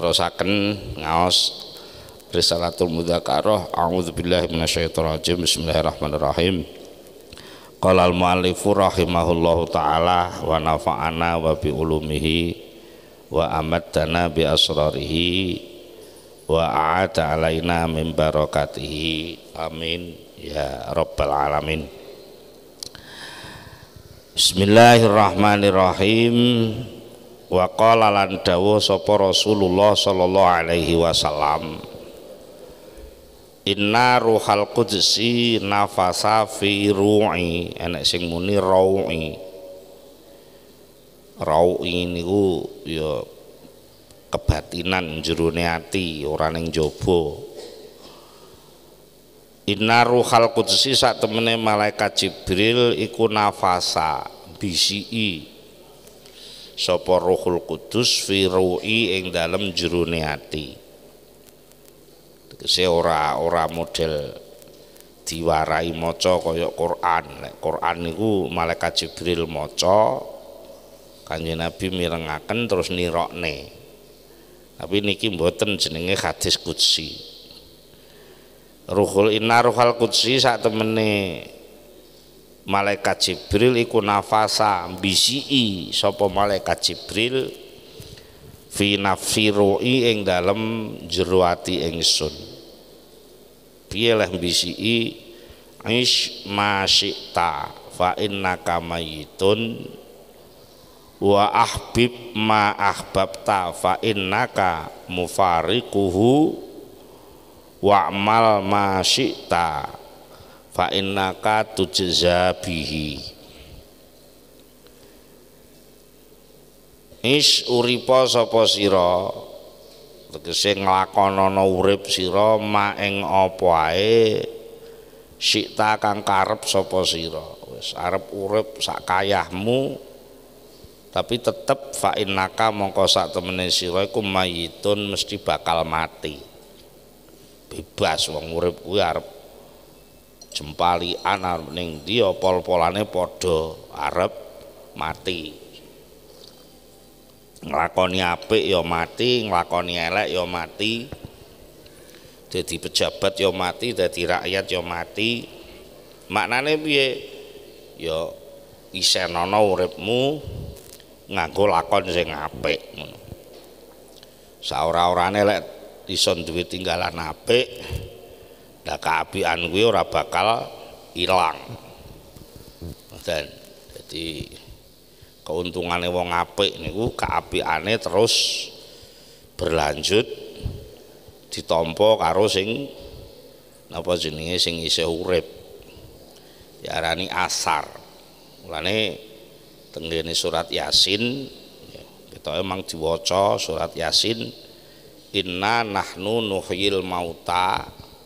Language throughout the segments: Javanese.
terusaken ngaos Risalatul Mudzakarah. A'udzubillahi minasyaitonirrajim. Bismillahirrahmanirrahim. Qala al-mu'allifu rahimahullahu ta'ala wa nafa'ana wa bi ulumihi wa amaddana bi asrarihi wa a'ada alaina min barakatihi. Amin ya rabbal alamin. Bismillahirrahmanirrahim. Wa qala lan dawuh sapa Rasulullah sallallahu alaihi wasallam, inna ruhal qudsi nafasa fi ru'i. Enek sing muni rawi. Rawi niku ya kebatinan jerone ati, ora ning jaba. Inna ruhal qudsi sak temene malaikat Jibril iku nafasa bisiki sapa Ruhul Qudus fi ru'i ing dalem jerone ati. Tegese ora model diwarai maca kaya Quran. Nek Quran niku malaikat Jibril maca, Kanjeng Nabi mirengaken terus nirokne. Tapi niki mboten jenenge hadis qudsi. Inna ruhal qudsi sak temene malaikat Jibril iku nafasa bisii sapa malaikat Jibril fi nafsi ru'i ing dalem jero ati ingsun. Piye lah bisii? Ish masyita fa innaka mayyitun wa ahbib ma ahbabta fa innaka mufariquhu wa'mal ma syi'ta fa innaka tujza bihi. Is uripa sapa sira, tegese nglakonana urip sira ma ing apa ae syi'ta kang karep sapa sira. Wis arep urip sak kayahmu tapi tetep fa innaka mongko sak temene sira iku mayitun mesti bakal mati. Bebas wong urip kuwi arep jempalian arep ning ndi pol-polane padha arep mati. Nglakoni apik ya mati, nglakoni elek ya mati. Dadi pejabat ya mati, dadi rakyat ya mati. Maknane piye? Ya isenana uripmu nganggo lakon sing apik ngono. Saora-orane lek iso duwe tinggalan apik, lah kaapian kuwi ora bakal ilang. Dan jadi keuntungane wong apik niku kaapiane terus berlanjut ditampa karo sing napa jenenge sing isih urip. Diarani asar. Mulane tenggene surat Yasin kita emang diwaca surat Yasin, inna nahnu nuhyil mauta.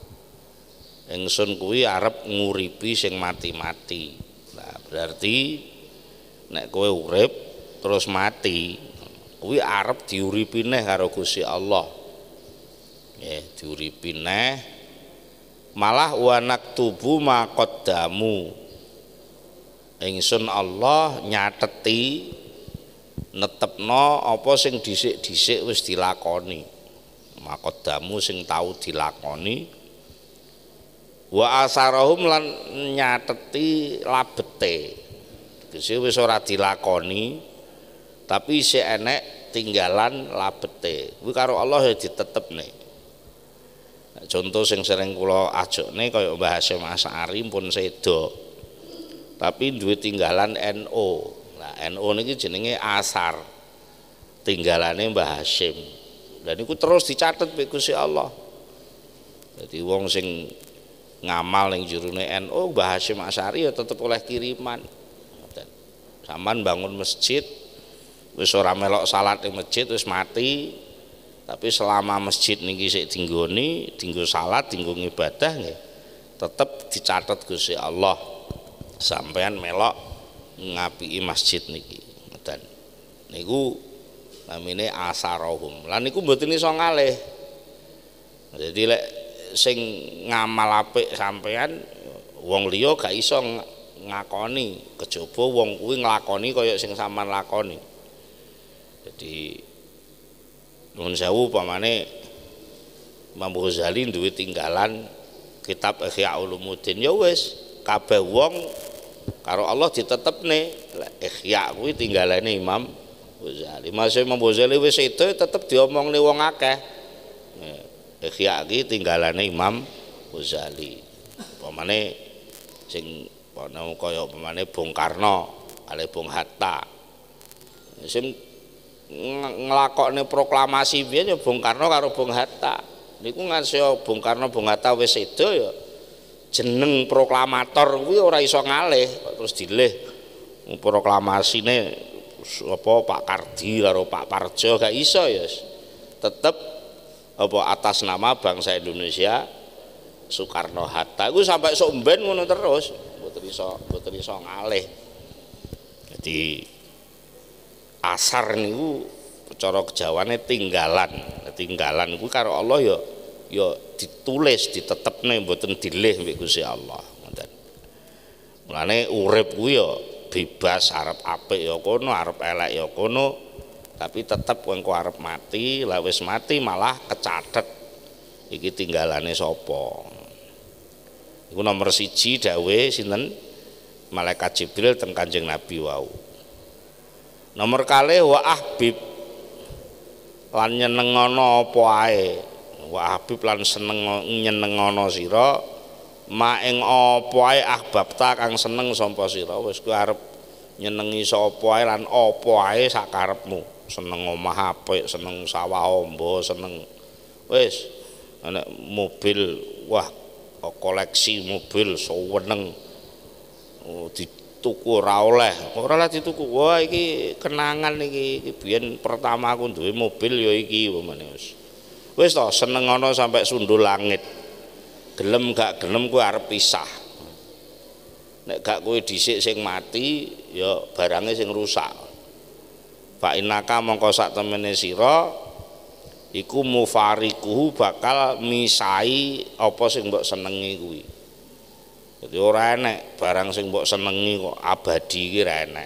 Ingsun kuwi arep nguripi sing mati-mati. Nah, berarti nek kowe urip terus mati, kuwi arep diuripi neh karo Gusti Allah. Nggih, diuripi neh. Malah wa naktubu ma qaddamu. Ingsun Allah nyateti netepno apa sing dhisik-dhisik wis dilakoni. Ma qaddamu sing tau dilakoni. Wa asarahum lan nyateti labete. Wis ora dilakoni tapi isih enek tinggalan labete. Kuwi karo Allah ya ditetepne. Contoh sing sering kula ajokne kaya Mbah Hasyim Asy'ari pun sedo. Tapi duwe tinggalan NU. Nah, NU niki jenenge asar. Tinggalane Mbah Hasyim. Dan niku terus dicatet mbek Gusti Allah. Jadi wong sing ngamal ning jerone NU Mbah Hasyim Asy'ari ya tetep oleh kiriman. Sampeyan bangun masjid wis ora melok salat ning masjid wis mati, tapi selama masjid niki sik dinggoni, dienggo salat, dienggo ibadah nggih tetep dicatet Gusti Allah sampeyan melok ngapiki masjid niki. Dan niku namine asarahum. Lan niku mboten iso ngalih. Jadi lek sing ngamal apik sampean wong liya gak iso ngakoni, kejaba wong kuwi nglakoni kaya sing sampean lakoni. Jadi Nuwun sewu pamane Imam Ghazali duwe tinggalan kitab Ihya Ulumuddin ya wis kabeh wong karo Allah ditetepne Ihya kuwi tinggalane Imam Ghazali. Masih Imam Ghazali wis itu tetep diomongne wong akeh. Ihya iki tinggalane Imam Ghazali. Pamane sing kaya pamane Bung Karno kali Bung Hatta. Sing nglakokne proklamasi biyen ya Bung Karno karo Bung Hatta. Niku ngasih Bung Karno Bung Hatta wis sedo ya jeneng proklamator kuwi ora iso ngalih terus dilih proklamasine apa Pak Kardi karo Pak Parjo gak iso ya tetep apa atas nama bangsa Indonesia Soekarno Hatta iku sampai sok mben ngono terus mboten iso ngalih. Jadi asar niku cara kejawane tinggalan iku karo Allah ya ditulis ditetepne mboten dilih mbek Gusti Allah ngoten. Mulane urip kuwi ya bebas arep apik ya kono arep elek ya kono tapi tetep engko arep mati lah wis mati malah kecathet iki tinggalane sapa. Iku nomor 1 dawuhe sinten malaikat Jibril teng Kanjeng Nabi wau. Nomor 2 wa ahbib lan nyenengono apa ae wa habib lan seneng nyenengono sira ma ing apa ae ahbabta kang seneng sapa sira wis kuwi arep nyenengi sapa ae lan apa ae sak karepmu seneng omah apik seneng sawah amba seneng wis ana mobil wah koleksi mobil seneng dituku ora oleh dituku wah iki kenangan iki biyen pertama aku duwe mobil ya iki pemene wis to seneng ana sampai sundul langit gelem gak gelem kuwi arep pisah nek gak kowe dhisik sing mati ya barange sing rusak fa innaka mongko sak temene sira iku mufarikuhu bakal misai apa sing mbok senengi kuwi. Jadi ora enek barang sing mbok senengi kok abadi iki ora enek.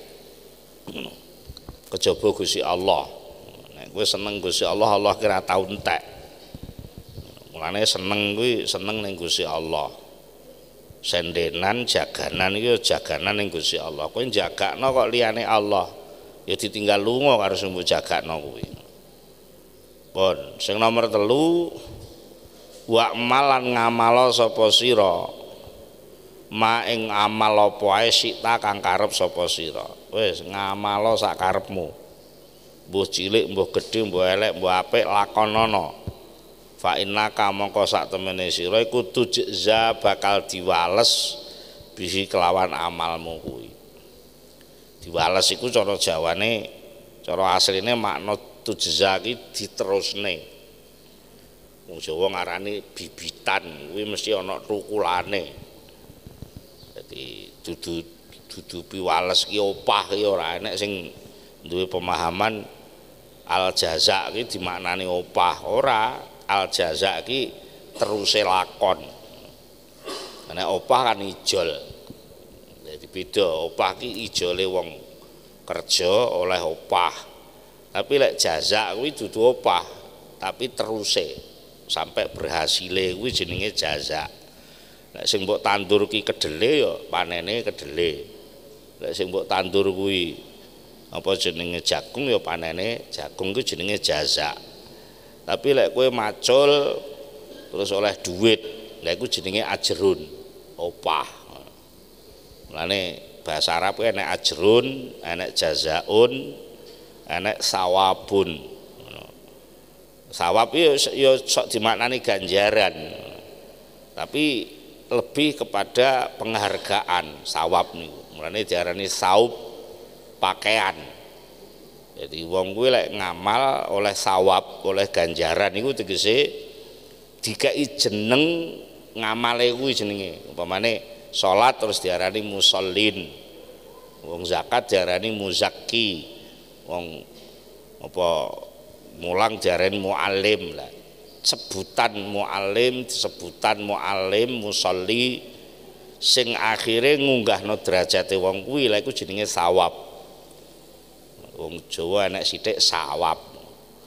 Kejaba Gusti Allah. Nek kowe seneng Gusti Allah, Allah kira tau entek. Mulane seneng kuwi seneng ning Gusti Allah. Sendenan jaganan iki jaganan ning Gusti Allah. Kowe jagakno kok liyane Allah, ya ditinggal lunga karo sing mbok jagakno kuwi. Pun sing nomor 3 wa malan ngamalo sapa sira ma ing amal apa ae sita kang karep sapa sira wis ngamalo sak karepmu mbuh cilik mbuh gedhe mbuh elek mbuh apik lakonana fa innaka mongko sak temene sira iku tujza bakal diwales bisi kelawan amalmu kuwi. Diwales iku cara Jawane cara asline makna tujza iki diterusne. Wong Jawa ngarani bibitan kuwi mesti ana tukulane. Jadi dudu piwales ki opah ki ora enek sing duwe pemahaman al jaza ki dimaknani opah ora al jaza ki teruse lakon. Nek opah kan ijol. Jadi beda opah ki ijole wong kerja oleh opah. Tapi lek jaza kuwi dudu opah, tapi teruse sampai berhasile kuwi jenenge jaza. Lek sing mbok tandur ki kedele ya panene kedele. Lek sing mbok tandur kuwi apa jenenge jagung ya panene jagung kuwi jenenge jaza. Tapi lek kowe macul terus oleh duit, lek iku jenenge ajrun, opah. Mulane bahasa Arab kuwi enek ajrun, enek jazaun, enek sawabun. Sawab ya sok dimaknani ganjaran. Tapi lebih kepada penghargaan sawab niku. Mulane diarani saub pakaian. Jadi wong kuwi lek ngamal oleh sawab, oleh ganjaran niku tegese dikai jeneng ngamale kuwi jenenge. Umpamane salat terus diarani musallin. Wong zakat diarani muzakki. Wong apa mulang diarani muallim lah. Sebutan muallim, sebutan muallim, musolli sing akhire ngunggahno derajate wong kuwi lha iku jenenge sawab. Wong Jawa enek sithik sawab.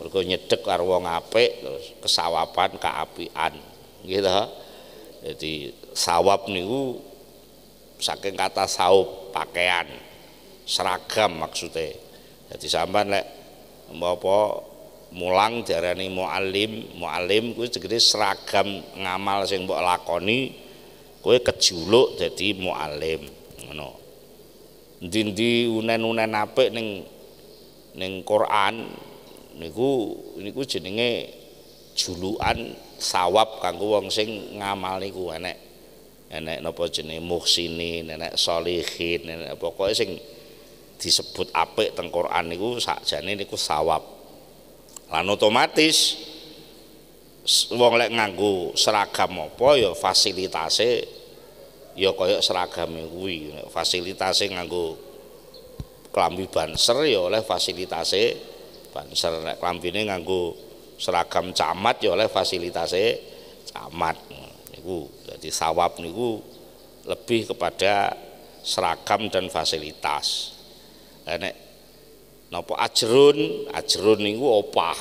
mergo nyedhek karo wong apik terus kesawaban kaapian gitu. Jadi sawab niku saking kata saub pakaian seragam maksudnya. Jadi sampean lek apa mulang diarani muallim kuwi jenenge seragam ngamal sing mbok lakoni kowe kejuluk dadi muallim ngono. Ndi-ndi unen-unen apik ning Quran niku jenenge julukan sawab kanggo wong sing ngamal niku enek napa jenenge muhsinin, enek sholihin, enek pokoke sing disebut apik teng Quran niku sakjane niku sawab. Lan otomatis wong lek nganggo seragam apa ya fasilitase ya kaya seragame kuwi. Fasilitase nganggo klambi banser ya oleh fasilitase banser, nek klambine nganggo seragam camat ya oleh fasilitase camat niku. Jadi sawab niku lebih kepada seragam dan fasilitas. Nek napa ajrun niku opah.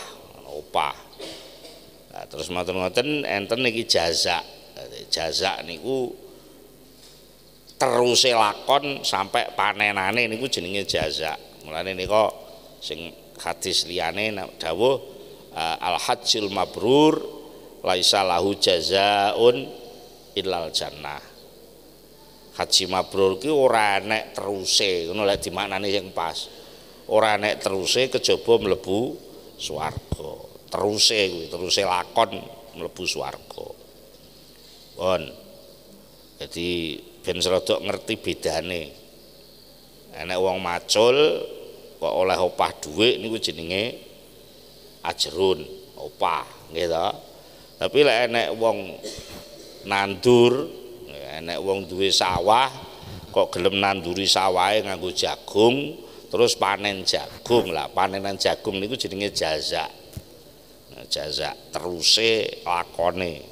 Nah, terus ngoten enten niki jaza. Jaza niku teruse lakon sampai panenane niku jenenge jaza. Mulane nika sing hadis liyane dawuh al hajjul mabrur laisa lahu jazaun illal jannah. Haji mabrur ki ora enek teruse, ngono lek dimaknani sing pas. Ora enek teruse kejaba mlebu swarga. Teruse kuwi, teruse lakon mlebu swarga. Pun. Jadi ben serodok ngerti bedane. Enek wong macul kok oleh opah dhuwit niku jenenge ajrun, opah, nggih to. Tapi lek enek wong nandur, enek wong duwe sawah kok gelem nanduri sawahe nganggo jagung terus panen jagung. Lah panenan jagung niku jenenge jaza. Nah, jaza teruse lakone.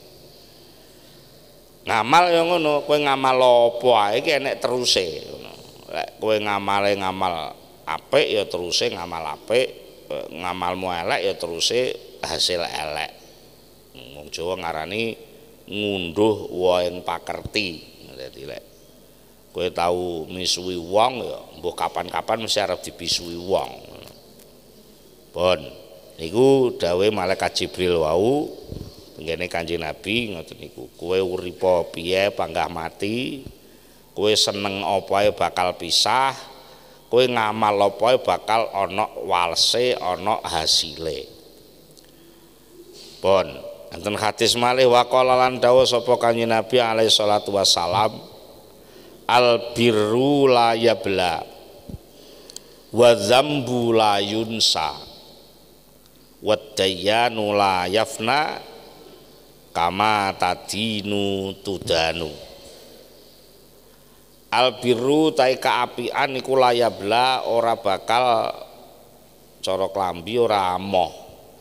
Ngamal ya ngono, kowe ngamal apa ae iki enek teruse ngono. Lek kowe ngamal apik ya teruse ngamal apik, ngamalmu elek ya teruse hasil elek. Wong Jawa ngarani ngunduh waing pakerti. Dadi lek kowe tau misuwi wong ya mbuh kapan-kapan mesti arep dibisui wong. Pun niku dawuhe malaikat Jibril wau ngene Kanjeng Nabi ngoten niku. Kowe uripa piye panggah mati, kowe seneng apa ae bakal pisah, kowe ngamal apa ae bakal ana walse, ana hasile. Pun enten hadis malih waqala lan dawuh sapa Kanjeng Nabi alaihi salatu wassalam al birru la yabla wa dzambu la yunsa wa dayyanu la yafna kama tadinu tudanu. Albiru tai kaapian iku layabla ora bakal cara klambi ora amoh.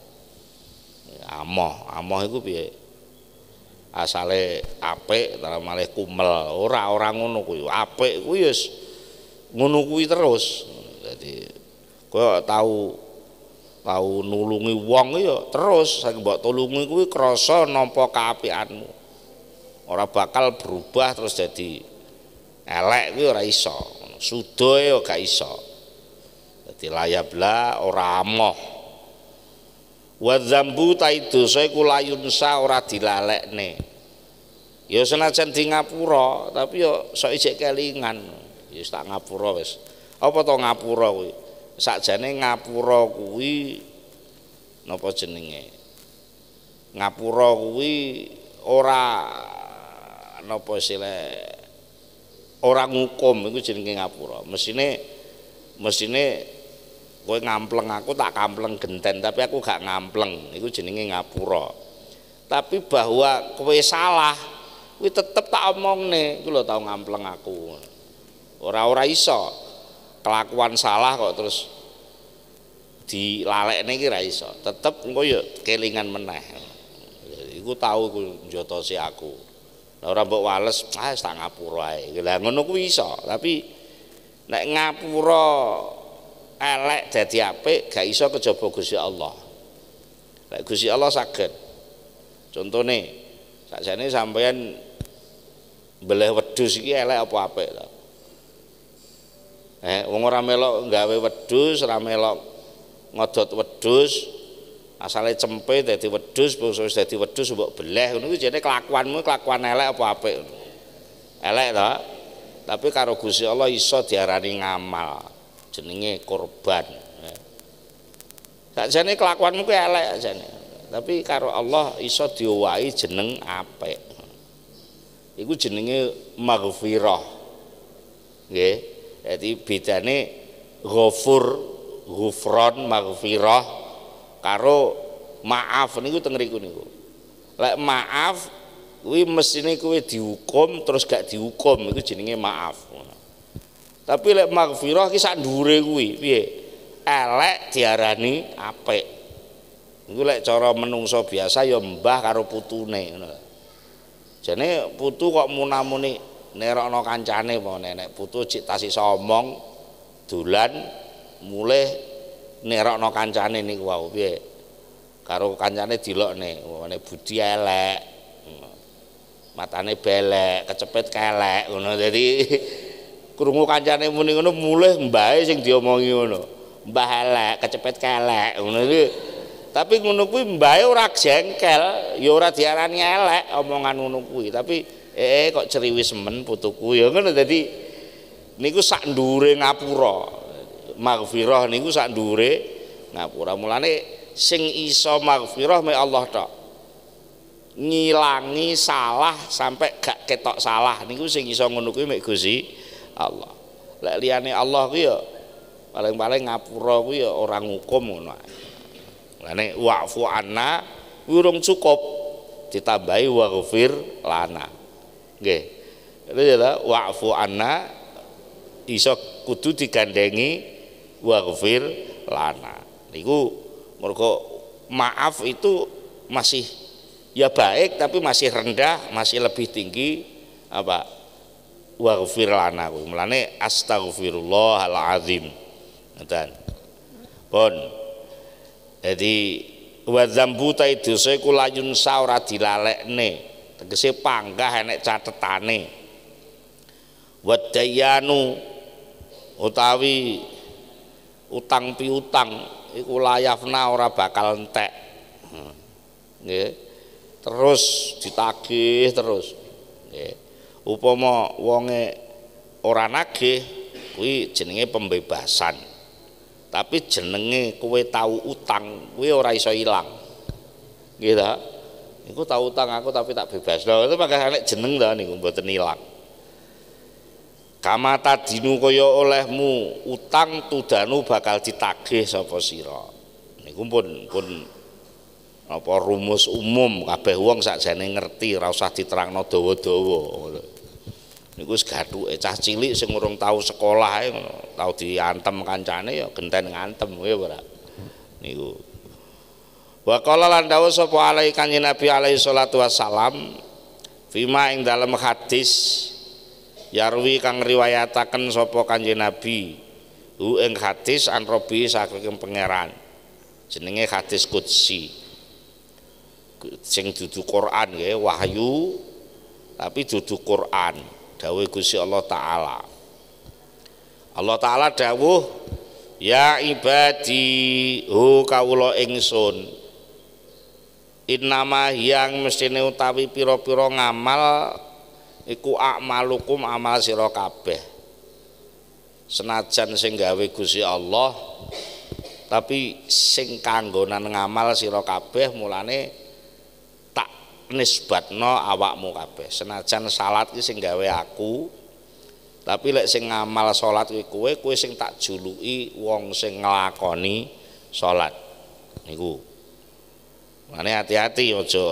Amoh iku piye? Asale apik ta malih kumel. Ora ngono kuwi. Apik kuwi wis ngono kuwi terus. Dadi kowe tau nulungi wong ya terus saking mbok tulungi kuwi krasa nampa kaapianmu. Ora bakal berubah terus jadi elek kuwi ora iso. Sudoe ya gak iso. Dadi layabla ora amoh. Wa dzambu ta dosa iku layunsa ora dilalekne. Ya senajan di ngapura tapi ya sok ijek kelingan. Ya wis tak ngapura wis. Apa to ngapura kuwi? Sakjane ngapura kuwi napa jenenge? Ngapura kuwi ora napa isile ora ngukum iku jenenge ngapura. Mesine kowe ngampleng aku tak kampleng genten tapi aku gak ngampleng iku jenenge ngapura. Tapi bahwa kowe salah kuwi tetep tak omongne iku lho tau ngampleng aku. Ora iso. Kelakuan salah kok terus dilalekne iki ra iso. Tetep engko ya kelingan meneh. Iku tau njotosi aku. Lah ora mbok wales, wis tak ngapura ae. Lah ngono kuwi iso, tapi nek ngapura elek dadi apik gak iso kejaba Gusti Allah. Lek Gusti Allah saged. Contone sakjane sampeyan mbeleh wedhus iki elek apa apik to? Wong ora melok gawe wedhus, ora melok ngodot wedhus, asale cempe dadi wedhus, wis dadi wedhus mbok beleh ngono kuwi jane kelakuanmu kelakuan elek apa apik? Elek to? Tapi karo Gusti Allah iso diarani ngamal, jenenge kurban. Sakjane kelakuanmu kuwi elek sakjane. Tapi karo Allah iso diowahi jeneng apik. Iku jenenge maghfirah. Nggih. Dadi bedane ghafur, ghufron, maghfirah karo maaf niku teng mriku niku. Lek maaf kuwi mestine kowe dihukum terus gak dihukum iku jenenge maaf. Tapi lek maghfirah ki sak dhuwure kuwi piye? Elek diarani apik. Iku lek cara menungso biasa ya mbah karo putune ngono. Jane putu kok munamuni nerokno kancane apa nek putu cik tasih omong dolan mulih nerokno kancane niku wau piye. Karo kancane dilokne, nek budi elek. Matane belek, kecepet kelek ngono. Dadi krungu kancane muni ngono mulih mbahe sing diomongi ngono. Mbah elek, kecepet kelek ngono iki. Tapi ngono kuwi mbahe ora jengkel, ya ora diarani elek omongan ngono kuwi, tapi kok ceriwis men putuku ya ngono. Dadi niku sak ndure ngapura. Maghfirah niku sak ndure ngapura. Mulane sing iso maghfirah mek Allah tok. Ngilangi salah sampai gak ketok salah niku sing iso ngono kuwi mek Gusti Allah. Lek liyane Allah kuwi ya paling-paling ngapura kuwi ya ora ngukum ngono. Lane wa'fu anna urung cukup ditambahi waghfir lana. Nggih. Itu ya wa'fu anna iso kudu digandengi waghfir lana. Niku mergo maaf itu masih ya baik tapi masih rendah, masih lebih tinggi apa? Waghfir lana kuwi. Mulane astaghfirullahal azim. Ngoten. Pun jadi wa dzambu ta dosa iku layun sa ora dilalekne, tegese panggah enek catetane. Wa dayanu utawi utang piutang iku layafna ora bakal entek. Nggih. Terus ditagih terus. Nggih. Upama wonge ora nagih kuwi jenenge pembebasan. Tapi jenenge kowe tahu utang kowe ora iso ilang. Nggih ta? Niku tahu utang aku tapi tak bebas. Lha itu makane nek jeneng ta niku mboten ilang. Kama tadinu kaya olehmu utang tudanu bakal ditagih sapa sira. Niku pun apa rumus umum kabeh wong sakjane ngerti ora usah diterangno dawa-dawa ngono. Niku wis gathuke cah cilik sing urung tau sekolah ae ngono, tau diantem kancane ya genten ngantem ya ora. Niku. Wa qala lan dawuh sapa alai kanjeng Nabi alaihi salatu wassalam fima ing dalem hadis yarwi kang riwayataken sapa kanjeng Nabi hu ing hadis an Rabbi saking pangeran. Jenenge hadis qudsi. Sing dudu Quran nggih wahyu tapi dudu Quran. Dawuh Gusti Allah Ta'ala. Allah Ta'ala dawuh ya ibadi hu kawula ingsun innama yang mestine utawi pira-pira ngamal iku akmalukum amal sira kabeh. Senajan sing gawe Gusti Allah tapi sing kanggonan ngamal sira kabeh mulane nisbatno awakmu kabeh. Senajan salat ki sing gawe aku, tapi lek sing ngamal salat kuwi kowe sing tak juluki wong sing nglakoni salat. Niku. Mane hati-hati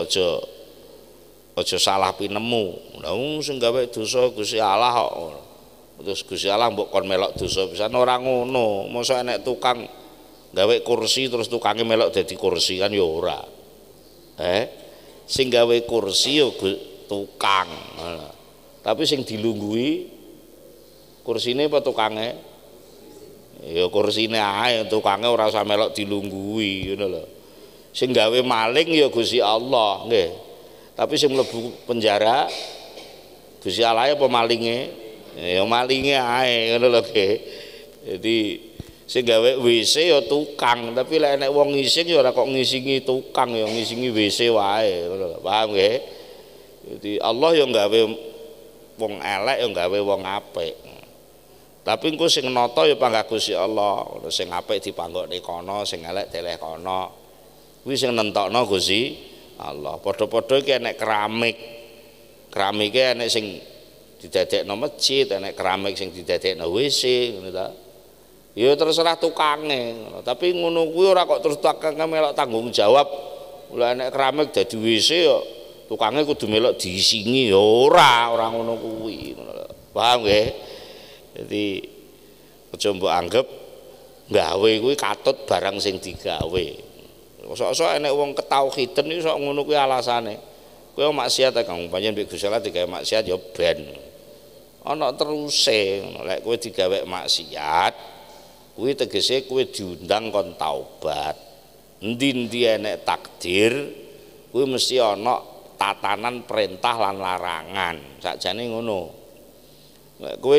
aja salah pinemu. Lah sing gawe dosa Gusti Allah kok. Terus Gusti Allah mbok kon melok dosa pisan ora ngono. Mosok enek tukang gawe kursi terus tukange melok dadi kursi kan ya ora. Sing gawe kursi yo tukang. Tapi sing dilungguhi kursine apa tukange? Ya kursine ae, tukange ora usah melok dilungguhi ngono lho. Sing gawe maling ya Gusti Allah, nggih. Tapi sing mlebu penjara Gusti Allah apa malinge? Ya malinge ae ngono lho nggih. Jadi sing gawe WC ya tukang, tapi lek nek wong ngising ya ora kok ngisingi tukang, ya ngisingi WC wae ngono lho. Paham nggih? Jadi Allah ya gawe wong elek ya gawe wong apik. Tapi engko sing nata ya panggah Gusti Allah. Sing apik dipanggokne kono, sing elek deleh kono. Kuwi sing nentokno Gusti Allah. Padha-padha iki enek keramik. Keramike enek sing didadekno masjid, enek keramik sing didadekno WC ngono ta. Ya terserah tukange. Tapi ngono kuwi ora kok terus tukange melok tanggung jawab. Lah enek keramik dadi WC ya tukange kudu melok diisingi ya ora ngono kuwi ngono lho. Paham nggih? Jadi aja mbok anggap gawe kuwi katut barang sing digawe. Sok-sok enek wong ketauhiden iki sok ngono kuwi alasane. Kowe maksiat Kang, pancen mbek Gusti Allah digawe maksiat ya ben. Ana teruse, lek kowe digawe maksiat, kuwi tegese kowe diundang kon taubat. Endi-endi enek takdir, kuwi mesti ana tatanan perintah lan larangan. Sakjane ngono. Lek kowe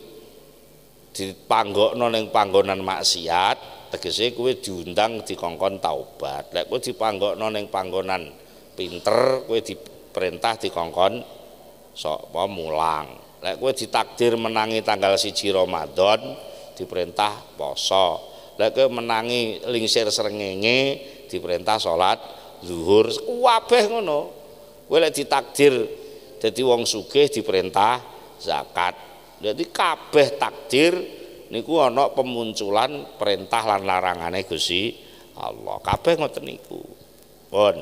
dipanggokno ning panggonan maksiat, tegese kowe diundang dikongkon taubat. Lek kowe dipanggokno ning panggonan pinter, kowe diperintah dikongkon sapa mulang. Lek kowe ditakdir menangi tanggal 1 Ramadan, diperintah poso. Lek kowe menangi lingsir srengenge, diperintah salat zuhur. Kabeh ngono. Kowe lek ditakdir dadi wong sugih, diperintah zakat. Jadi kabeh takdir niku ana pemunculan perintah lan larangane Gusti Allah. Kabeh ngoten niku. Pun.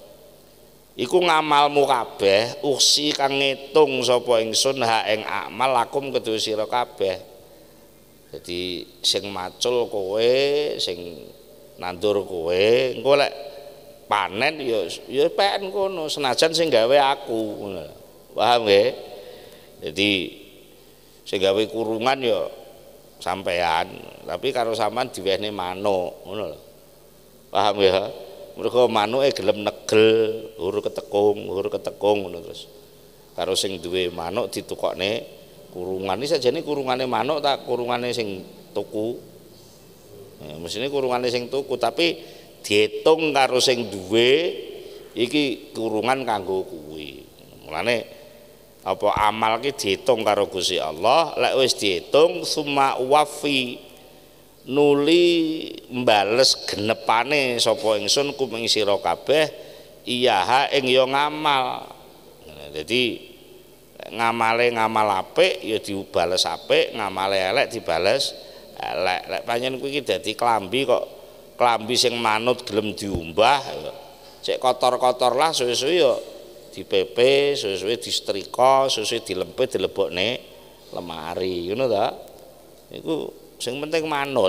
Iku ngamalmu kabeh, uksi kang ngitung sapa ingsun ha ing amal lakum kedue sira kabeh. Jadi sing macul kowe, sing nandur kowe, engko lek panen ya pen kono senajan sing gawe aku ngono. Paham nggih? Jadi sing gawe kurungan ya sampean, tapi karo sampean diwehne manuk ngono lho. Paham ya? Mergo manuke gelem negel, hur ketekung ngono terus. Karo sing duwe manuk ditukokne kurungan. Iki sajane kurungane manuk tak kurungane sing tuku. Ya, mesine kurungane sing tuku, tapi diitung karo sing duwe iki kurungan kanggo kuwi. Mulane apa amal ki diitung karo Gusti Allah, lek wis diitung summa wafi nuli mbales genepane sapa ingsun kuming sira kabeh iyaha ing ya ngamal. Jadi ngamale ngamal apik ya dibales apik, ngamale elek dibales elek. Lek pancen kuwi iki dadi klambi kok klambi sing manut gelem diumbah cek kotor-kotor lah suwe-suwe ya dipepe, suwe-suwe disetrika, suwe-suwe dilempit dilebokne lemari ngono ta. Iku sing penting manut.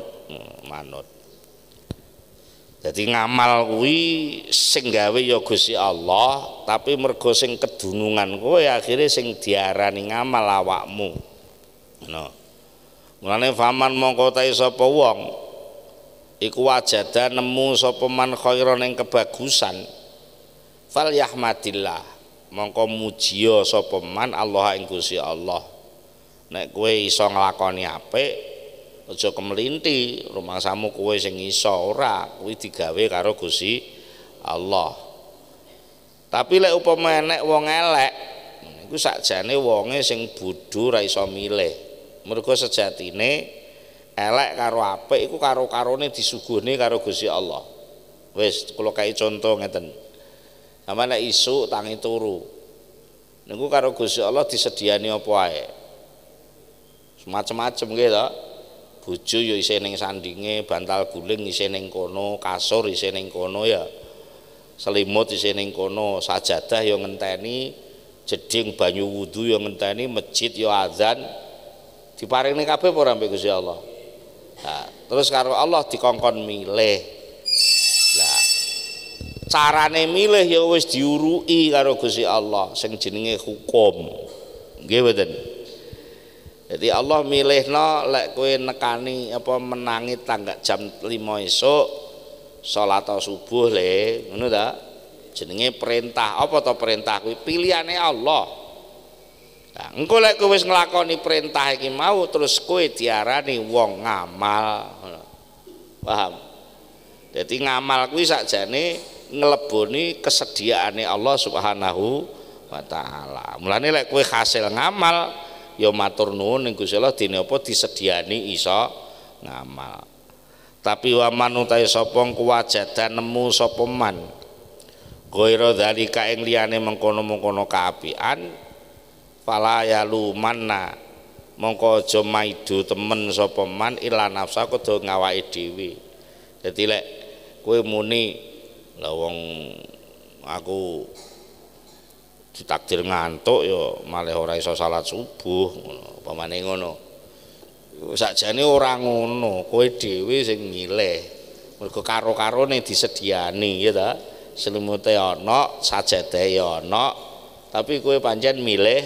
Jadi ngamal kuwi sing gawe ya Gusti Allah, tapi mergo sing kedunungan kowe akhire sing diarani ngamal awakmu. Ngono. Mulane faman mongko ta sapa wong iku wajada nemu sapa man khairan ing kebagusan fal yahmadillah mongko mujiya sapa man Allah ing Gusti Allah. Nek kowe iso nglakoni apik aja kemlinti rumangsamu kowe sing iso ora, kuwi digawe karo Gusti Allah. Tapi lek upama enek wong elek iku sakjane wonge sing bodho ra iso milih. Mergo sejatine elek karo apik iku karo-karone disuguhne karo Gusti Allah. Wis kula kai contoh ngeten. Sampeyan nek isuk tangi turu. Niku karo Gusti Allah disediani apa ae. Semacam-macam nggih to. Bojo ya isih ning sandinge, bantal guling isih ning kono, kasur isih ning kono ya. Selimut isih ning kono, sajadah ya ngenteni, jeding banyu wudu ya ngenteni, masjid ya azan. Diparingi kabeh apa ora mbek Gusti Allah. Nah, terus karo Allah dikongkon milih. Lah carane milih ya wis diuruki karo Gusti Allah sing jenenge hukum. Nggih mboten. Jadi Allah milihno lek kowe nekani apa menangi tangga jam 5 esuk salat subuh le ngono ta jenenge perintah. Apa to perintah kuwi? Pilihane Allah. Nah, engko lek kowe wis nglakoni perintah iki mau terus kowe diarani wong ngamal. Paham? Jadi ngamal kuwi sakjane ngleboni kesediaane Allah Subhanahu wa taala. Mulane lek kowe hasil ngamal ya matur nuwun ning Gusti Allah dene apa disediani iso ngamal. Tapi wa man utahe sapa kuwajadan nemu sapa man ghaira dzalika ing liyane mengkono-mengkono kaapian fala yalumanna mongko aja maido temen sapa man ila nafsa kudu ngawake dhewe. Dadi lek kowe muni lah wong aku ditakdir ngantuk ya malah ora iso salat subuh ngono pamane ngono. Sakjane ora ngono, kowe dhewe sing milih. Mergo karo-karone disediani ya ta. Selimute ana, sajadah ya ana, tapi kowe pancen milih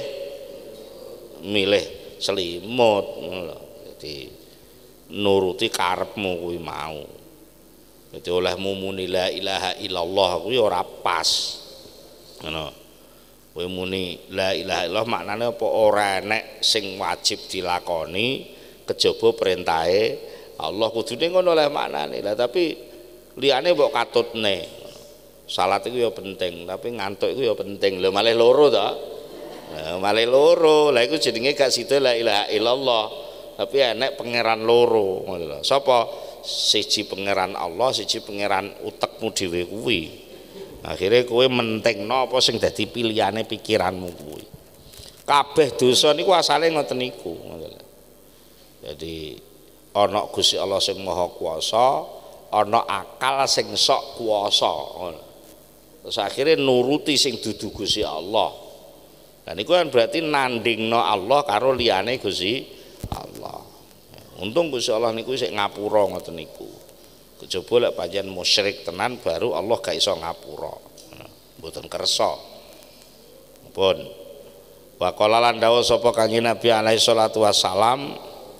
selimut ngono lho. Dadi nuruti karepmu kuwi mau. Dadi olehmu muni la ilaha illallah kuwi ora pas. Ngono. Kowe muni la ilaha illallah maknane apa ora enek sing wajib dilakoni kejaba perintahe Allah kudune ngono leh maknane. Lah tapi liyane mbok katutne. Salat iku ya penting, tapi ngantuk iku ya penting. Lho malah loro ta? Nah, malah loro. Lah iku jenenge gak sida la ilaha illallah. Tapi enek pangeran loro ngono lho. Sapa? Siji pangeran Allah, siji pangeran utekmu dhewe kuwi. Akhirnya kowe mentingno apa sing dadi pilihane pikiranmu kuwi. Kabeh dosa niku asale ngoten niku. Jadi ana Gusti Allah sing Maha Kuwasa, ana akal sing sok kuwasa. Terus akhirnya nuruti sing dudu Gusti Allah. Dan niku kan berarti nandingno Allah karo liyane Gusti Allah. Untung Gusti Allah niku sik ngapura ngoten niku. Kejaba lek pancen musyrik tenan baru Allah gak iso ngapura. Mboten kersa. Pun wa qala lan dawuh sapa Kanjeng Nabi alaihi salatu wassalam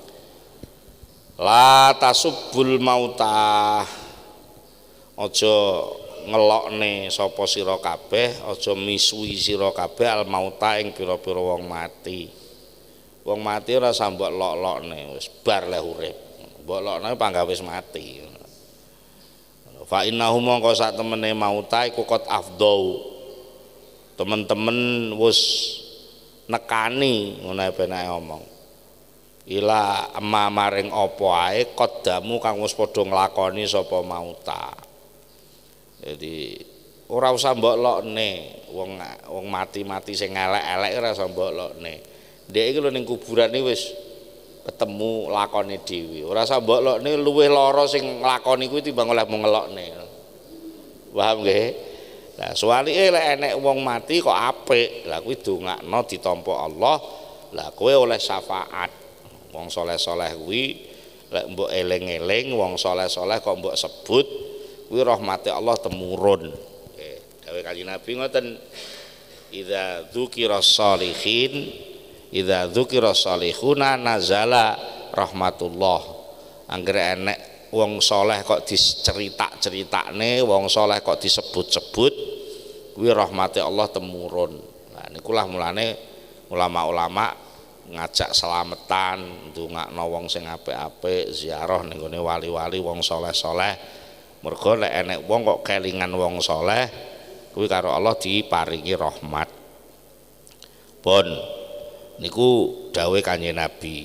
la tasubbul mauta aja ngelokne sapa sira kabeh aja misuhi sira kabeh al mauta ing pira-pira wong mati. Wong mati ora sambok lok-lokne wis bar leh urip. Mbok lokne pangga wis mati. Fa innahu mongko sak temene mauta iku qad afdau. Temen-temen wis nekani ngono benake omong. Ila emma maring apa ae qaddamu kang wis padha nglakoni sapa mauta. Jadi ora usah mbok lokne wong mati-mati sing elek-elek ora usah mbok lokne. Ndek iki lho ning kuburane wis ketemu lakone dhewe. Ora usah mbok lokne luwih lara sing nglakoni kuwi timbang oleh mung ngelokne. Paham nggih? Lah suwalike lek enek wong mati kok apik. Lah kuwi dongakno ditampa Allah. Lah kowe oleh syafaat. Wong saleh-saleh kuwi lek mbok eling-eling wong saleh-saleh kok mbok sebut kuwi rahmate Allah temurun. Nggih, dawuh Kanjeng Nabi ngoten. Idza dzukiras shalihin idza dzukiras salihuna nazala rahmatullah. Anggere enek wong saleh kok diceritakne, wong saleh kok disebut-sebut kuwi rahmate Allah temurun. Nah niku lah mulane ulama-ulama ngajak selametan, ndongakno wong sing apik-apik, ziarah ning gone wali-wali wong saleh-saleh. Mergo lek enek wong kok kelingan wong saleh kuwi karo Allah diparingi rahmat. Pun niku dawuh Kanjeng Nabi.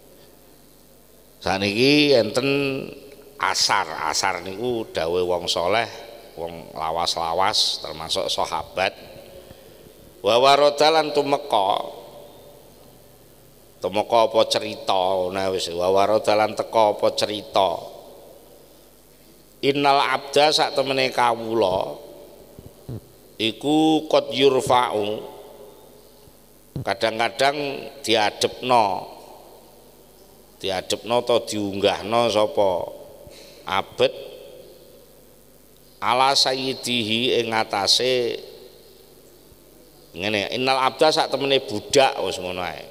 Saniki enten asar niku dawuh wong saleh, wong lawas-lawas termasuk sahabat. Wa waradalan tumeka apa cerita nah wis wa waradalan teka apa cerita. Innal abda sak temene kawula iku qad yurfa'u kadang-kadang diadepno atau diunggahno sapa abet ala sayyidihi ing atase ngene innal abda sak temene budak wis ngono ae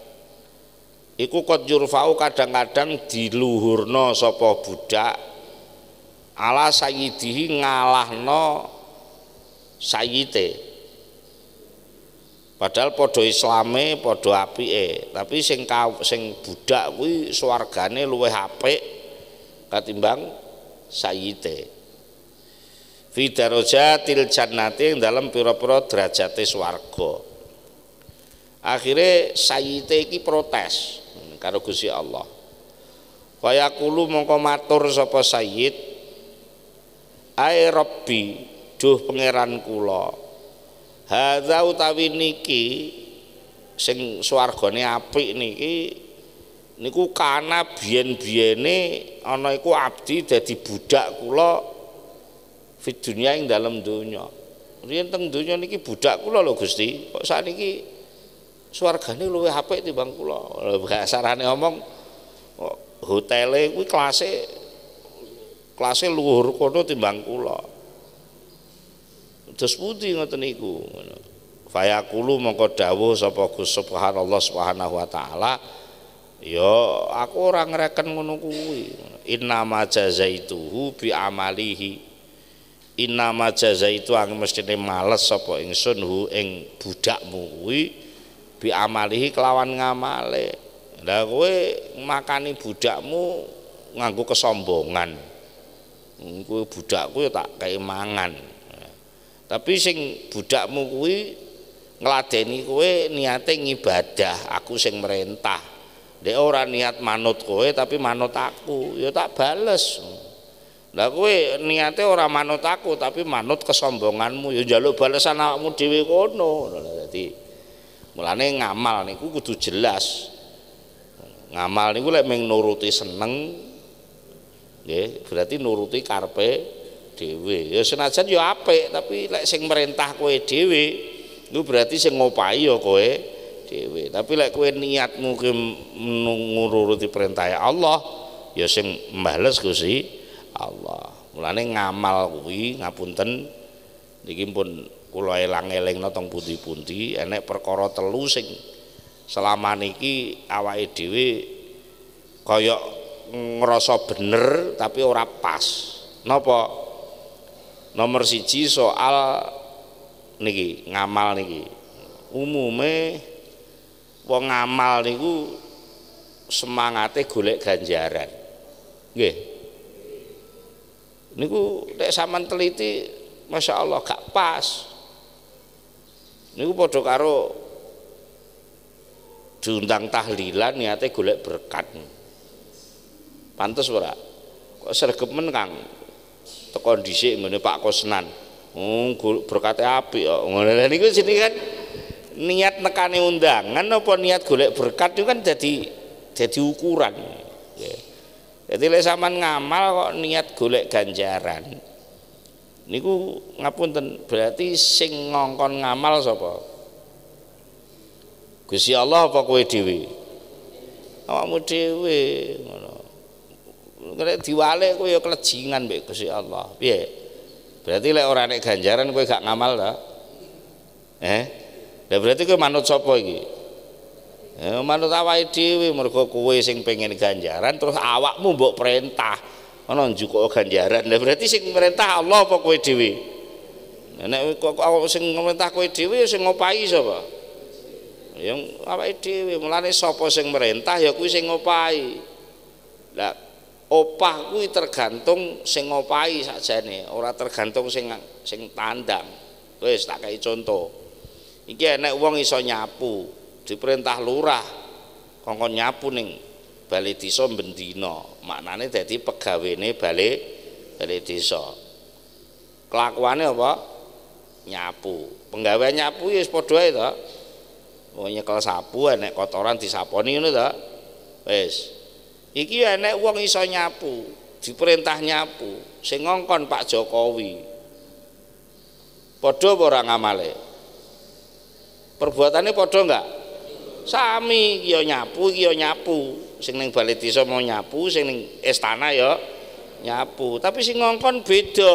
iku qad yurfa'u kadang-kadang diluhurna sapa budak ala sayyidihi ngalahno sayyite. Padahal padha islame, padha apike, tapi sing budak kuwi swargane luwih apik katimbang sayyite. Fi darajatil jannati ing dalem pira-pira derajate swarga. Akhire sayyite iki protes karo Gusti Allah. Kaya kulo mongko matur sapa sayyid, "Ai Rabbi, duh pangeran kula. Hadza utawi niki sing swargane apik niki niku kana biyen-biyene ana iku abdi dadi budak kula fid dunya ing dalem donya. Riyen teng donya niki budak kula lho Gusti. Kok sakniki swargane luwih apik timbang kula. Bahasane omong hotele kuwi klase luhur kono timbang kula. Terus pundi ngoten niku. Fayaqulu mongko dawuh sapa Gus subhanallah subhanahu wa taala, ya aku ora ngreken ngono kuwi. Innama jazaituhu bi amalihi. Innama jazaitu ang mestine males sapa ingsun hu ing budakmu kuwi bi amalihi kelawan ngamale. Lah kowe makani budakmu nganggo kesombongan. Kowe budakku ya tak kei mangan. Tapi sing budakmu kuwi ngladeni kowe niate ngibadah, aku sing merintah. Nek ora niat manut kowe tapi manut aku, ya tak bales. Lah kowe niate ora manut aku tapi manut kesombonganmu, ya njaluk balesan awakmu dhewe kono. Dadi mulane ngamal niku kudu jelas. Ngamal niku lek mung nuruti seneng nggih, berarti nuruti karepe dhewe. Ya senajan ya apik, tapi lek sing merintah kowe dhewe itu berarti sing ngopahi ya kowe dhewe. Tapi lek kowe niatmu ki nuruti perintah Allah, ya sing mbales Gusti Allah. Mulane ngamal kuwi ngapunten niki pun kula elang-elingna teng pundi-pundi enek perkara telu sing selama niki awake dhewe kaya ngrasa bener tapi ora pas. Napa? Nomor siji soal niki ngamal niki. Umume wong ngamal niku semangate golek ganjaran. Nggih. Niku nek sampean teliti Masya Allah gak pas. Niku padha karo diundang tahlilan niate golek berkat. Pantes ora? Kok sregemen Kang? Teko dhisik ngene Pak Kosnan. Berkate apik kok. Ngono niku sini kan niat nekane undangan apa niat golek berkat itu kan jadi ukuran. Jadi lek sampean ngamal kok niat golek ganjaran. Niku ngapunten berarti sing ngongkon ngamal sapa? Gusti Allah apa kowe dhewe? Awakmu dhewe ngono. Nek diwale kowe ya klejingan mbek Gusti Allah. Piye? Berarti lek ora nek ganjaran kowe gak ngamal ta? Lah berarti kowe manut sapa iki? Ya manut awake dhewe mergo kowe sing pengen ganjaran terus awakmu mbok perintah ana njukuk ganjaran. Lah berarti sing perintah Allah apa kowe dhewe? Nek kok sing perintah kowe dhewe sing ngopahi sapa? Ya awake dhewe. Mulane sapa sing merintah ya kuwi sing ngopahi. Lah opah kuwi tergantung sing ngopahi sakjane, ora tergantung sing tandang. Wis tak kei contoh. Iki enek wong iso nyapu, diperintah lurah kongkon nyapu ning balai desa bendina. Maknane dadi pegawene balai desa. Kelakuane apa? Nyapu. Penggawean nyapu ya wis padha ae to. Wong nyekel sapu enek kotoran disaponi ngono to. Wis. Iki enek wong iso nyapu, diperintah nyapu, sing ngongkon Pak Jokowi. Padha apa ora ngamale? Perbuatane padha enggak? Sami iki ya nyapu, sing ning balai desa mau nyapu, sing ning istana ya nyapu, tapi sing ngongkon beda.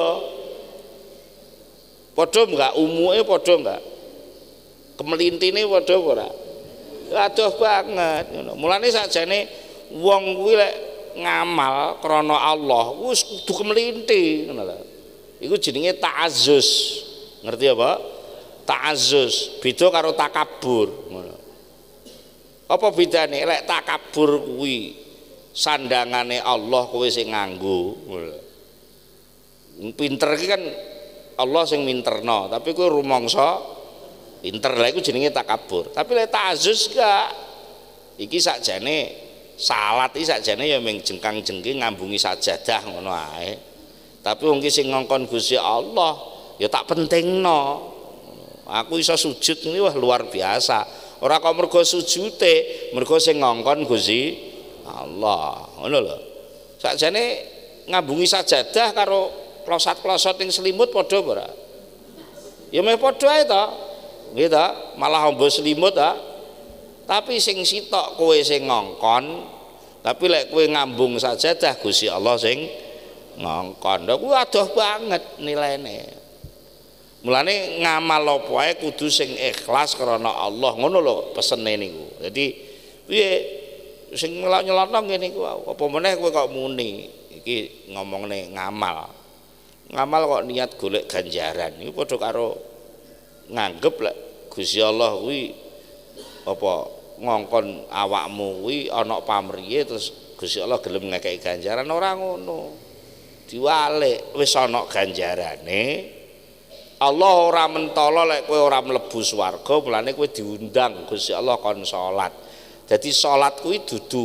Padha enggak umuke padha enggak? Kemelintine padha apa ora? Adoh banget ngono. Mulane sakjane wong kuwi lek ngamal krana Allah wis kudu kemlinthi ngono lho. Iku jenenge ta'azzus. Ngerti apa? Ta'azzus. Beda karo takabur ngono. Apa bedane? Lek takabur kuwi sandangane Allah kowe sing nganggo ngono. Pinter iki kan Allah sing minterno, tapi kowe rumangsa pinter. Lah iku jenenge takabur. Tapi lek ta'azzus gak. Iki sakjane salat iki sakjane ya mung jengkang-jengking ngambungi sajadah ngono ae. Tapi wong ki sing ngongkon Gusti Allah ya tak pentingno. Aku iso sujud ini wah luar biasa. Ora kok mergo sujute, mergo sing ngongkon Gusti Allah. Ngono lho. Sakjane ngambungi sajadah karo klosat-klosot ning selimut padha ora? Ya meh padha ae to. Nggih to, malah ombo selimut ta. Tapi sing sitok kowe sing ngongkon, tapi lek kowe ngambung sajadah Gusti Allah sing ngongkon. Lha kuwi adoh banget nilaine. Mulane ngamal apa ae kudu sing ikhlas karena Allah. Ngono lho pesene niku. Jadi piye sing nyelotno ngene iku apa meneh kowe kok muni iki ngomongne ngamal. Ngamal kok niat golek ganjaran iku padha karo nganggep lek Gusti Allah kuwi apa ngongkon awakmu kuwi ana pamriye terus Gusti Allah gelem ngekeki ganjaran ora ngono. Diwalik wis ana ganjarane. Allah ora mentolo lek kowe ora mlebu swarga, mulane kowe diundang Gusti Allah kon salat. Jadi salat kuwi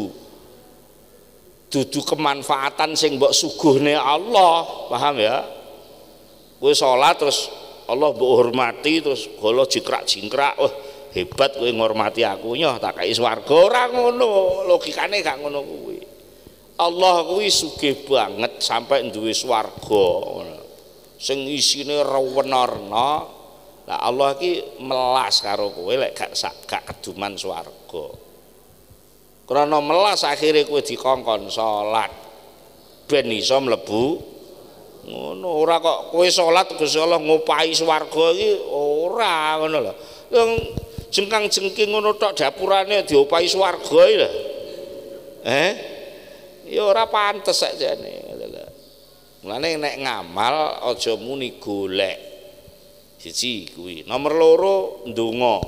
dudu kemanfaatan sing mbok suguhne Allah, paham ya? Kowe salat terus Allah mbok hormati terus golo jingkrak-jingkrak, wah hebat kowe ngormati aku nyoh tak kei swarga. Ora ngono, logikane gak ngono kuwi. Allah kuwi sugih banget sampai duwe swarga sing isine rewen-arna. Lah Allah iki melas karo kowe lek gak keduman swarga. Krana melas akhire kowe dikongkon salat ben iso mlebu ngono. Ora kok kowe salat Gusti Allah ngupahi swarga iki ora ngono lho. Yang jengkang-jengking ngono tok dapurane diopahi swarga iki lho. Ya ora pantes sakjane. Mulane nek ngamal aja muni golek. Siji kuwi. Nomor loro ndonga.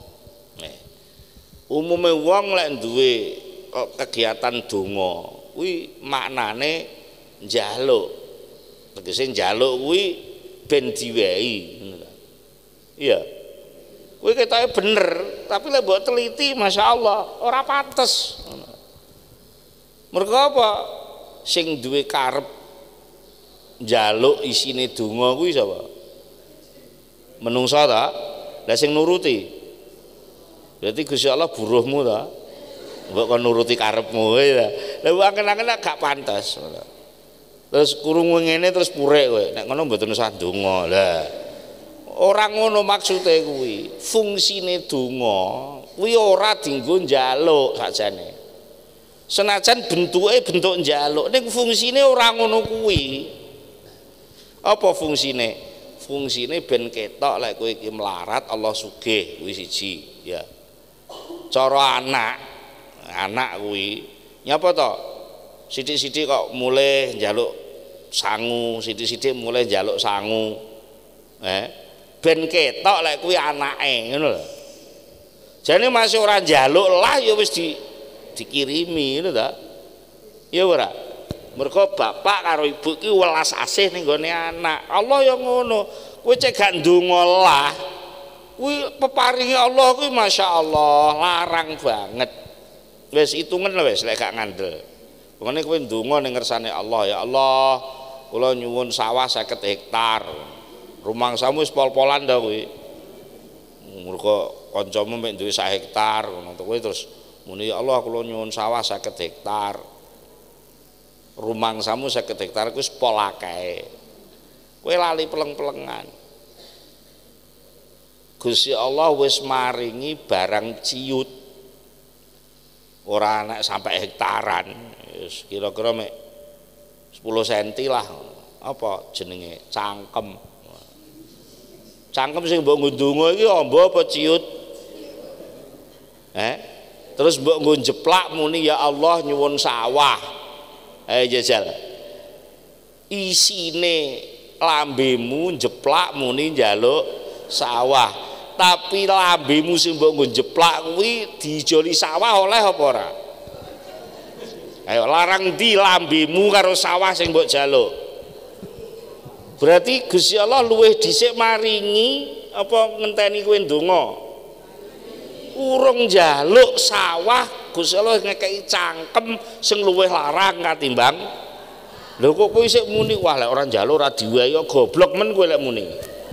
Umume wong lek duwe kegiatan donga kuwi maknane njaluk. Tegese njaluk kuwi ben diwehi. Iya. Kuwi ketoke bener, tapi lek mbok teliti masyaallah ora pantes. Mergo apa? Sing duwe karep njaluk isine donga kuwi sapa? Menungso ta? Lah sing nuruti. Berarti Gusti Allah buruhmu ta? Mbok kon nuruti karepmu ya. Lah angken-angken gak pantas. Terus kurung ngene terus purek kowe. Nek ngono mboten usah donga. Lah ora ngono maksude kuwi. Fungsine donga kuwi ora dienggo njaluk sakjane. Senajan bentuke bentuk njaluk ning fungsine ora ngono kuwi. Apa fungsine? Fungsine ben ketok lek kowe iki melarat Allah sugih kuwi siji ya. Cara anak kuwi nyapa to? Sithik-sithik kok mulai njaluk sangu, sithik-sithik mulai njaluk sangu. Ben ketok lek kuwi anake ngono lho. Jane masih ora njaluk lah ya wis dikirimi ngono ta. Ya ora. Mergo bapak karo ibu ki welas asih ning gone anak. Allah ya ngono. Kowe cek gak ndonga lah. Kuwi peparinge Allah kuwi masyaallah larang banget. Wis hitungen wis lek gak ngandel. Pokoknya kowe ndonga ning ngersane Allah, ya Allah, kula nyuwun sawah 50 hektar. Rumangsamu wis pol-polan ta kowe. Mergo kancamu mek duwe 1 hektar ngono kowe terus muni ya Allah kula nyuwun sawah 50 hektar. Rumangsamu 50 hektar ku wis pol akeh. Kowe lali peleng-pelengan. Gusti Allah wis maringi barang ciut. Ora nek sampai hektaran, wis kira-kira mek 10 cm lah. Apa jenenge? Cangkem. Cangkem sing mbok ngundungo iki amba apa ciut? Terus mbok nggo jeplak muni ya Allah nyuwun sawah. Ayo jajal. Isine lambemu jeplak muni njaluk sawah. Tapi lambemu sing mbok nggo jeplak kuwi dijoli sawah oleh apa ora? Ayo larang di lambemu karo sawah sing mbok jaluk. Berarti Gusti Allah luwih dhisik maringi apa ngenteni kowe ndonga. Urung njaluk sawah Gusti Allah ngekeki cangkem sing luwih larang katimbang. Lho kok kowe isih muni wah lek ora njaluk ora diwehi goblok men kowe lek muni.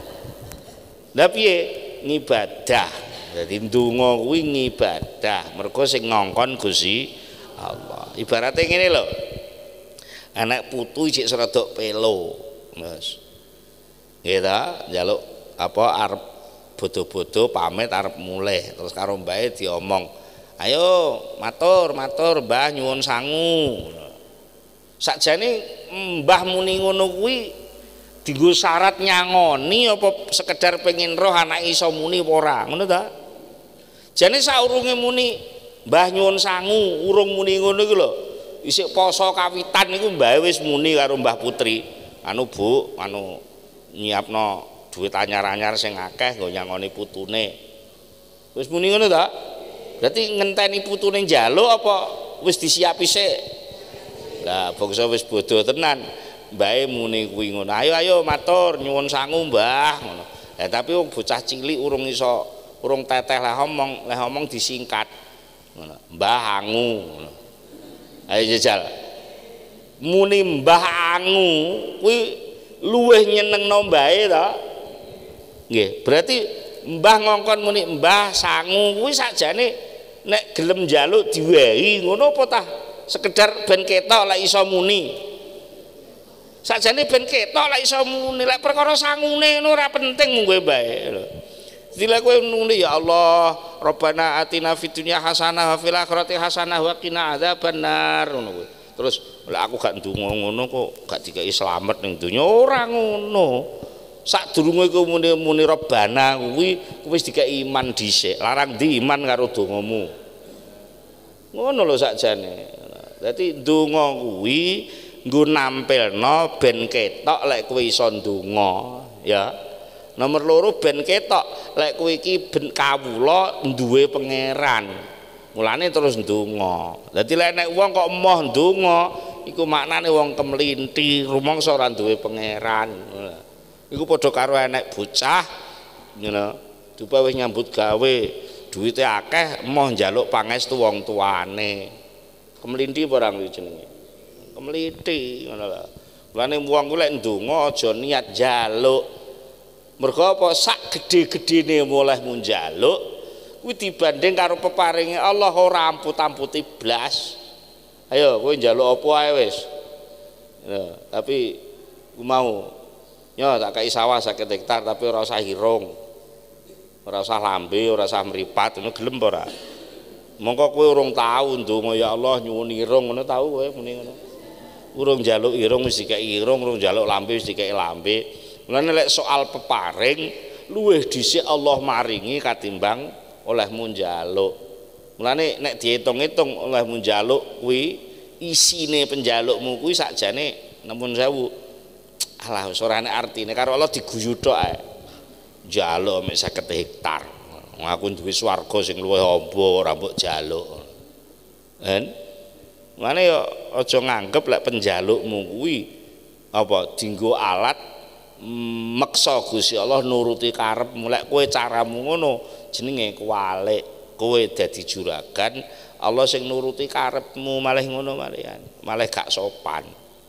Lah piye ngibadah. Dadi ndonga kuwi ngibadah mergo sing ngongkon Gusti Allah. Ibaratnya ngene lho. Anak putu isih serodok pelo. Mas. Nggih ta, njaluk apa arep bodo-bodo pamit arep mulih terus karo mbae diomong. Ayo matur Mbah nyuwun sangu. Sakjane mbah muni ngono kuwi dienggo syarat nyangoni apa sekedar pengen roh anak iso muni apa ora ngono ta. Jane saurunge muni mbah nyuwun sangu urung muni ngono iku lho isik poso kawitan niku mbah wis muni karo Mbah Putri anu Bu anu nyiapno duit anyar-anyar sing akeh nggo nyangoni putune wis muni ngono ta. Berarti ngenteni putune njaluk apa wis disiapi sik. Lah bangsa wis bodoh tenan mbae muni kuwi ngono. Ayo matur nyuwun sangu Mbah ngono. Lah tapi wong bocah cilik urung teteh lah ngomong disingkat ngono. Mbah angu ngono. Ayo jajal. Muni Mbah angu kuwi luwih nyenengno mbae to. Nggih, berarti Mbah ngongkon muni Mbah sangu kuwi sakjane nek gelem njaluk diwehi ngono apa tah? Sekedar ben ketok lek iso muni. Sakjane ben ketok lek iso muni, lek perkara sangune ngono ora penting mung kowe bae lho. Dile kowe muni ya Allah, Rabbana atina fid dunya hasanah wa fil akhirati hasanah wa qina adzabannar ngono kuwi. Terus lek aku gak ndonga ngono kok gak dikai slamet ning donya ora ngono. Sadurunge kowe muni Rabbana kuwi wis dikai iman dhisik. Larang di iman karo dongamu. Ngono lho sakjane. Dadi ndonga kuwi nggo nampilno ben ketok lek kowe iso ndonga ya. Nomor loro ben ketok lek kowe iki ben kawula duwe pangeran. Mulane terus ndonga. Dadi lek nek wong kok emoh ndonga iku maknane wong kemlinti, rumangsa ora duwe pangeran. Iku padha karo enek bocah ngono. Dupa wis nyambut gawe, duwite akeh emoh njaluk pangestu wong tuane. Kemlinti barang iki jenenge. Kemlinti ngono lho. Mulane wong ku lek ndonga aja niat njaluk. Mergo apa sak gedhe-gedhene olehmu njaluk kuwi dibanding karo peparinge Allah ora amput-amputi blas. Ayo kowe njaluk apa ae wis. Ya, tapi ku mau ya tak kei sawah 50 hektar tapi ora usah hirung. Ora usah lambe, ora usah mripat, ngono gelem apa ora? Mongko kowe urung tau ndonga ya Allah nyuwun irung ngono tau kowe muni ngono. Urung njaluk irung wis dikeki irung, urung njaluk lambe wis dikeki lambe. Mulane lek soal peparing luwih dhisik Allah maringi katimbang olehmu njaluk. Mulane nek diitung-itung olehmu njaluk kuwi isine penjalukmu kuwi sakjane namun sewu. Alah wis ora enek artine karo Allah diguyu tok ae. Njaluk mek 50 hektar. Aku duwe swarga sing luwih amba ora mbok jaluk. Kan? Mane yo aja nganggep lek penjalukmu kuwi apa dienggo alat meksa Gusti Allah nuruti karepmu. Lek kowe caramu ngono jenenge kuwalik. Kowe dadi juragan, Allah sing nuruti karepmu malah ngono malihan. Malah gak sopan.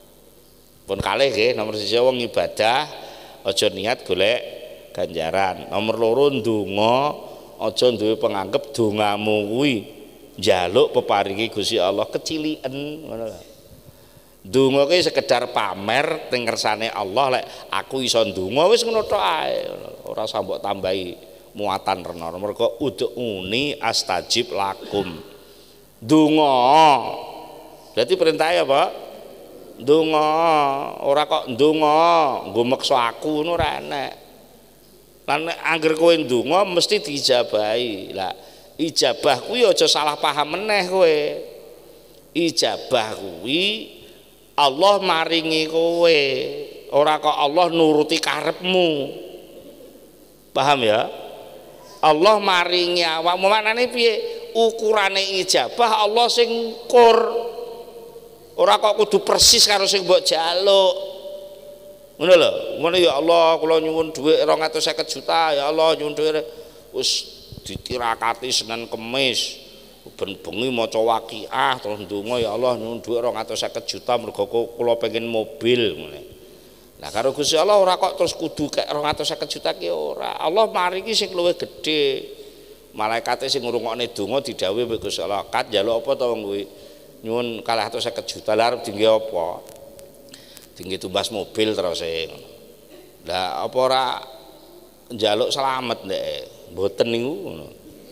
Pun kalih nggih nomor 1 wong ibadah aja niat golek ganjaran. Nomor 2 ndonga aja duwe penganggep dongamu kuwi njaluk peparingi Gusti Allah keciliken ngono lho. Ndonga ki sekedar pamer teng kersane Allah lek aku iso ndonga wis ngono tok ae. Ora usah mbok tambahi muatan rena. Mergo ud'uni astajib lakum. Ndonga. Berarti perintahe apa? Ndonga, ora kok ndonga nggo meksa aku ngono ora enek. Lan angger kowe ndonga mesti diijabahi. Lah ijabah kuwi aja salah paham meneh kowe. Ijabah kuwi Allah maringi kowe, ora kok Allah nuruti karepmu. Paham ya? Allah maringi awakmu, maknane piye? Ukurane ijabah Allah sing ngukur. Ora kok kudu persis karo sing mbok jaluk. Ngono lho. Ngono ya Allah, kula nyuwun dhuwit 250 juta, ya Allah nyuwun dhuwit wis ditirakati Senin Kemis. Ben bengi maca Waqiah terus ndonga ya Allah nyuwun dhuwit 250 juta mergo kula pengen mobil ngene. Nah karo Gusti Allah ora kok terus kudu kek 250 juta ki ora. Allah maringi sing luwih gedhe. Malaikate sing ngrungokne donga didhawuhi mbek Gusti Allah, "Kat njaluk apa to wong kuwi?" Nyuwun 250 juta lah arep dinggo apa? Dinggo tumbas mobil terus ngono. Lah apa ora njaluk selamat ndek? Mboten niku ngono.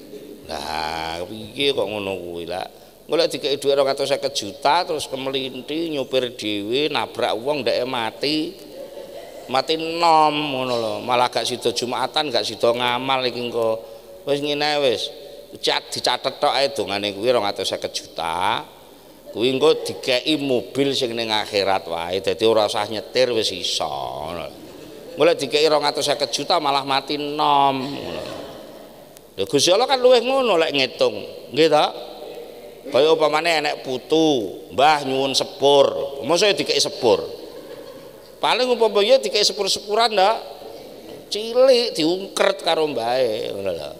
Lah piye kok ngono kuwi lah. Golek dikeki dhuwit 250 juta terus kemelinti nyopir dhewe nabrak wong ndeke mati. Mati nom ngono lho. Malah gak sida Jumatan, gak sida ngamal iki engko. Wis ngene wis. Dicatet tok ae dongane kuwi 250 juta. Kuwi engko dikeki mobil sing ning akhirat wae. Dadi ora usah nyetir wis iso. Golek dikeki 250 juta malah mati nom ngono. Lha Gusti Allah kan luwih ngono lek ngitung. Nggih ta? Kaya upamane enek putu, mbah nyuwun sepur, mosok dikeki sepur. Paling umpama ya dikeki sepur-sepuran ndak cilik diungkret karo mbahe ngono lho.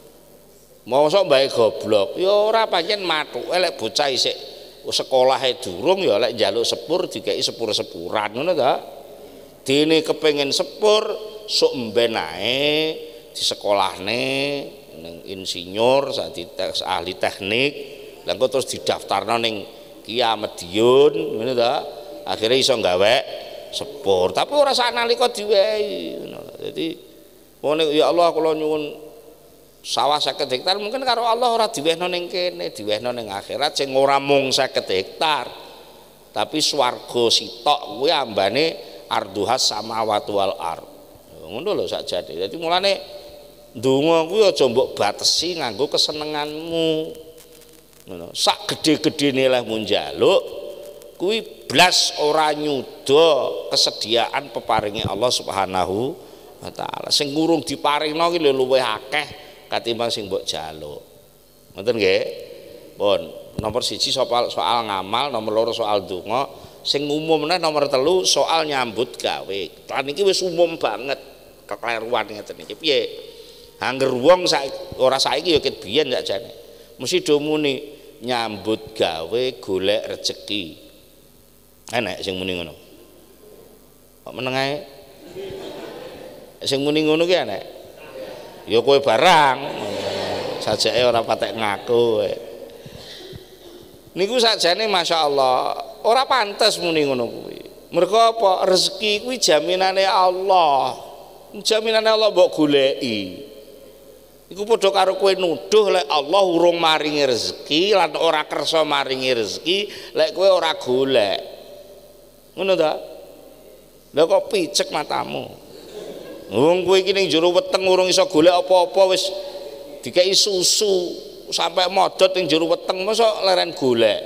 Mosok mbahe goblok, ya ora pancen mathuke lek bocah isik sekolahe durung ya lek njaluk sepur dikeki sepur-sepuran ngono ta. Dene kepengin sepur sok mben ae di sekolahne ning insinyur, ahli teknik. Lah engko terus didaftarno ning Kia Madiun ngono ta. Akhire iso gawe sepur, tapi ora sak nalika diwehi ngono. Dadi ngene ya Allah kula nyuwun sawah 50 hektar mungkin karo Allah ora diwehno ning kene, diwehno ning akhirat sing ora mung 50 hektar. Tapi swarga sitok kuwi ambane arduhas samawati wal ard. Ngono lho sakjane. Dadi mulane ndonga kuwi aja mbok batesi nganggo kesenenganmu. Ngono, sak gede-gedene lehmu njaluk kuwi blas ora nyuda kesediaan peparinge Allah Subhanahu wa taala. Sing ngurung diparingno ki luwih akeh katimbang sing mbok jaluk. Ngoten nggih? Pun, nomor 1 soal ngamal, nomor 2 soal donga, sing umum meneh nomor 3 soal nyambut gawe. Lan iki wis umum banget kekleruan ngeten iki. Piye? Angger wong ora saiki ya ket biyen sakjane. Mesti do muni nyambut gawe golek rezeki. Enek sing muni ngono. Kok meneng ae? Sing muni ngono ki enek. Ya kowe barang. Sajake ora patek ngaku kowe. Niku sakjane masyaallah ora pantes muni ngono kuwi. Mergo apa? Rezeki kuwi jaminane Allah. Jaminane Allah mbok goleki. Iku padha karo kowe nuduh lek Allah urung maringi rezeki lan ora kersa maringi rezeki lek kowe ora golek. Ngono ta? Lah kok picek matamu. Wong kowe iki ning jero weteng urung iso golek apa-apa wis dikeki susu sampai modot ning jero weteng mosok leren golek.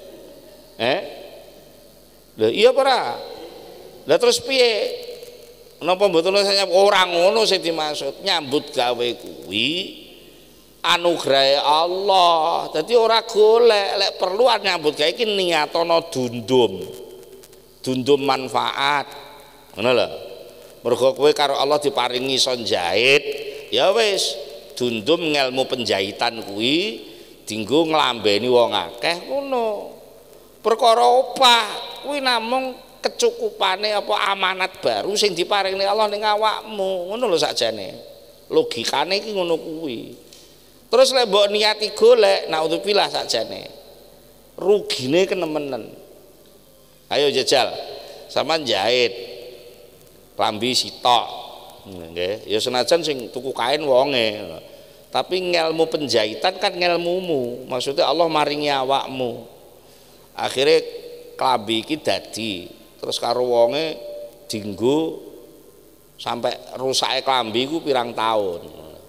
Lah iya apa ora? Lah terus piye? Napa mboten saya ora ngono sing dimaksud. Nyambut gawe kuwi anugrahe Allah. Dadi ora golek, lek perlu nyambut gawe iki niatono dundum. Dundum manfaat. Ngono lho. Mergo kowe karo Allah diparingi iso njait, ya wis dundum ngelmu penjahitan kuwi dienggo nglambeni wong akeh ngono. Perkara opah kuwi namung kecukupane apa amanat baru sing diparingi Allah ning awakmu. Ngono lho sakjane. Logikane iki ngono kuwi. Terus lek mbok niati golek, naudzubillah sakjane. Rugine kenemenen. Ayo jajal. Sampeyan jahit. Klambi sitok. Nggih, ya senajan sing tuku kain wonge. Tapi ngelmu penjahitan kan ngelmumu. Maksudnya Allah maringi awakmu. Akhirnya klambi iki dadi terus karo wonge dienggo sampai rusake klambi ku pirang tahun.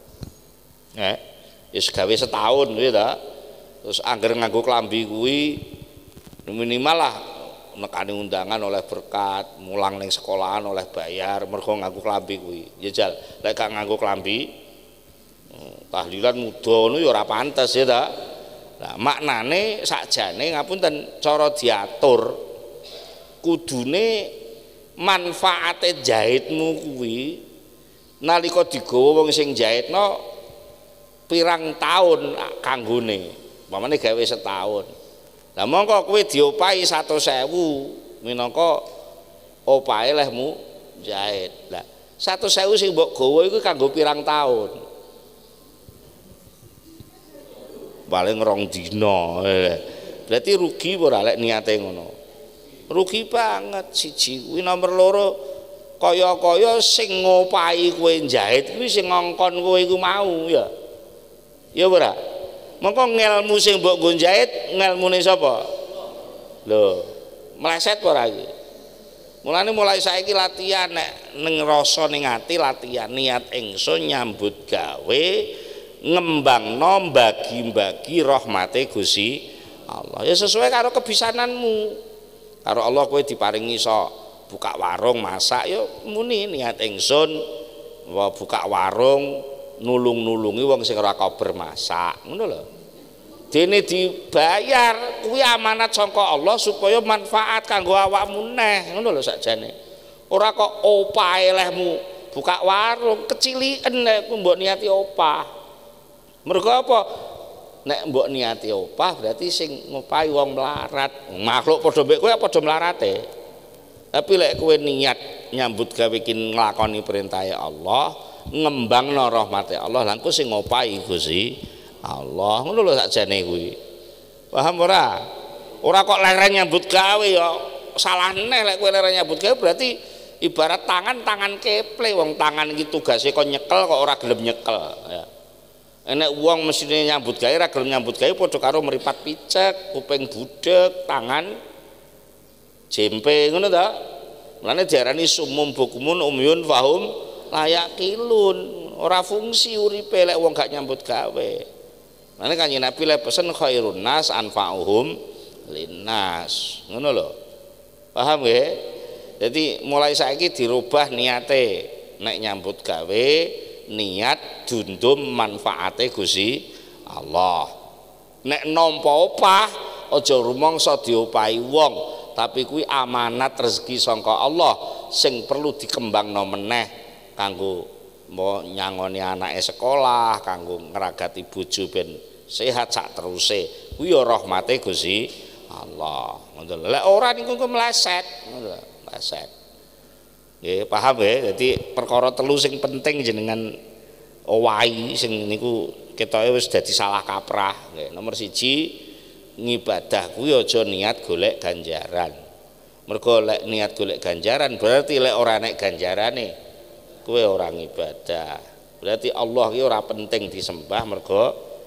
Wis gawe setahun kuwi ta. Terus angger nganggo klambi kuwi minimal lah nekani undangan oleh berkat, mulang ning sekolahan oleh bayar mergo nganggo klambi kuwi. Jajal, lek gak nganggo klambi tahlilan muda ngono ya ora pantes ya ta. Lah maknane sakjane ngapunten cara diatur kudune manfaate jahitmu kuwi nalika digawa wong sing jahitno pirang taun kanggone. Pamane gawe setahun. Lah mongko kowe diopahi 100.000 minangka opahe lehmu jahit. Lah 100.000 sing mbok gawa iku kanggo pirang taun? Paling 2 dina. Berarti rugi ora lek niate ngono. Rugi banget siji kuwi. Nomor loro kaya-kaya sing ngopahi kowe jahit kuwi sing ngongkon kowe iku mau ya. Ya ora? Mongko ngelmu sing mbok nggo jahit ngelmune sapa? Lho, meleset ora iki? Mulane mulai saiki latihan nek ning rasa ning ati latihan niat ingsun nyambut gawe ngembangno bagi-bagi rahmate Gusti Allah. Ya sesuai karo kebisananmu. Karo Allah kowe diparingi iso buka warung masak ya muni niat ingsun buka warung nulung-nulungi wong sing ora kober masak ngono lho. Dene dibayar kuwi amanat saka Allah supaya manfaat kanggo awakmu neh ngono lho sakjane. Ora kok opahe lehmu buka warung keciliken nek mbok niati opah. Mergo apa? Nek mbok niati opah berarti sing ngopahi wong melarat. Makhluk padha mbek kowe padha melarate. Tapi lek kowe niat nyambut gawe ki nglakoni perintahe Allah, ngembangno rahmate Allah, lan ku sing ngopahi Gusti Allah. Ngono lho sakjane kuwi. Paham ora? Ora kok leren nyambut gawe ya salah neh lek kowe leren nyambut gawe berarti ibarat tangan keple wong tangan iki tugase kok nyekel kok ora gelem nyekel ya. Enek wong mesine nyambut gawe ora gelem nyambut gawe padha karo mripat picek, kuping budek, tangan jempe ngono ta. Mulane diarani sumum bukumun umyun fahum layak kilun, ora fungsi uripe lek wong gak nyambut gawe. Mulane Kanjeng Nabi le pesen khairun nas anfa'uhum linnas. Ngono lho. Paham nggih? Jadi mulai saiki dirubah niate nek nyambut gawe niat dundum manfaate Gusti Allah. Nek nampa opah aja rumangsa diopahi wong, tapi kuwi amanat rezeki sangka Allah sing perlu dikembangno meneh kanggo nyangoni anake sekolah, kanggo ngragati bojo ben sehat sak teruse. Kuwi ya rahmate Gusti Allah. Ngono lho. Lek ora niku meleset, ngono lho, meleset. Nggih, paham nggih? Dadi perkara telu sing penting jenengan owahi sing niku ketoke wis dadi salah kaprah. Nggih, nomor 1 ngibadah kuwi aja niat golek ganjaran. Mergo lek niat golek ganjaran berarti lek ora nek ganjarane kowe ora ngibadah. Berarti Allah ki ora penting disembah mergo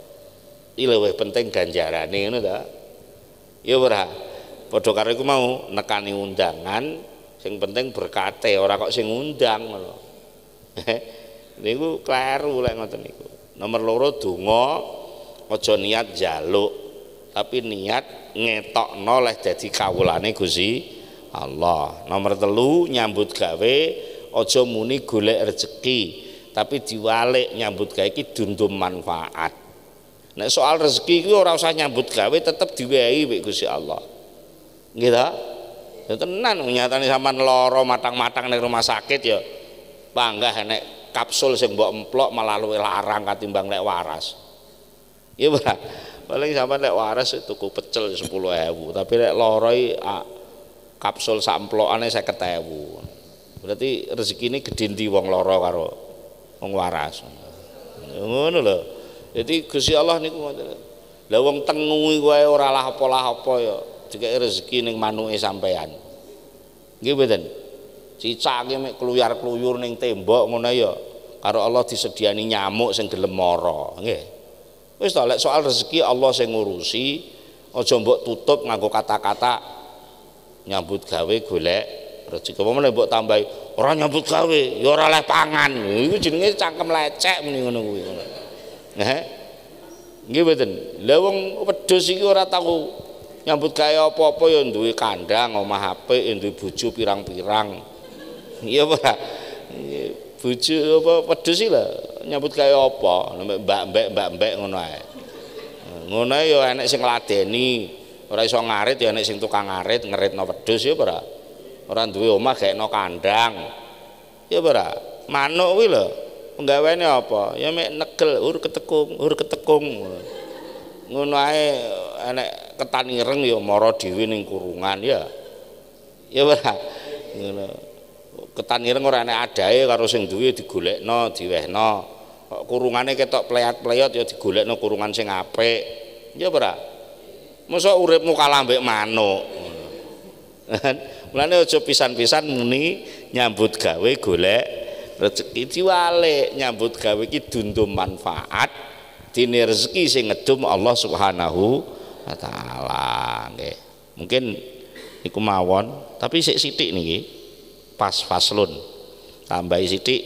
luwih penting ganjarane ngono ta. Ya ora. Padha karo iku mau nekani undangan sing penting berkate ora kok sing ngundang ngono. Niku kleru lek ngoten niku. Nomor 2 donga aja niat njaluk tapi niat ngetokno leh dadi kawulane Gusti Allah. Nomor 3 nyambut gawe aja muni golek rezeki tapi diwalik nyambut gawe iki dundum manfaat. Nek soal rezeki kuwi ora usah nyambut gawe tetep diwehi mek Gusti Allah. Nggih ta? Ya tenan nyatane sampean lara matang-matang ning rumah sakit ya panggah nek kapsul sing mbok emplok malah luwih larang katimbang lek waras. Iya ora? Paling sampean lek waras tuku pecel 10.000, tapi lek lara kapsul sak emplokane 50.000. Berarti rezekine gedhe ndi wong lara karo wong waras. Ngono lho. Jadi Gusti Allah niku ngoten. Lah wong tengu iku wae ora lah apa-apa ya dikek rezeki ning manuke sampean. Nggih mboten. Cicake mek kluyar-kluyur ning tembok ngono ya karo Allah disediani nyamuk sing gelem mara. Nggih. Wis to lek soal rezeki Allah sing ngurusi, aja mbok tutup nganggo kata-kata nyambut gawe golek rezeki. Apa meneh mbok tambahi ora nyambut gawe ya ora oleh pangan. Iku jenenge cangkem lecek muni ngono kuwi. Nggih mboten. Lah wong wedhus iki ora tau Nyambut gawe apa-apa ya duwe kandang, omah apik, ya duwe bojo pirang-pirang. Iya ora? Bojo apa wedhus iki lho, nyambut gawe apa? Mbak-mbek ngono ae. Ngono ae ya enek sing ngladeni, ora iso ngarit ya enek sing tukang ngarit, ngeritno wedhus ya ora. Ora duwe omah gaekno kandang. Ya ora. Manuk kuwi lho, penggaweane apa? Ya mek negel, ur ketekung. Ngono ae enek ketan ireng ya mara dhewe ning kurungan ya. Ya ora. Ngono. Ketan ireng ora enek adahe karo sing duwe digolekno, diwehno. Kok kurungane ketok pleyat-pleyot ya digolekno kurungan sing apik. Ya ora. Mosok uripmu kalah mbek manuk. Mulane aja pisan-pisan muni nyambut gawe golek rezeki diwalik, nyambut gawe iki dundum manfaat, dene rezeki sing ngedum Allah Subhanahu wa taala. Nggih. Mungkin iku mawon, tapi sik sithik niki. Pas faslun. Tambahi sithik.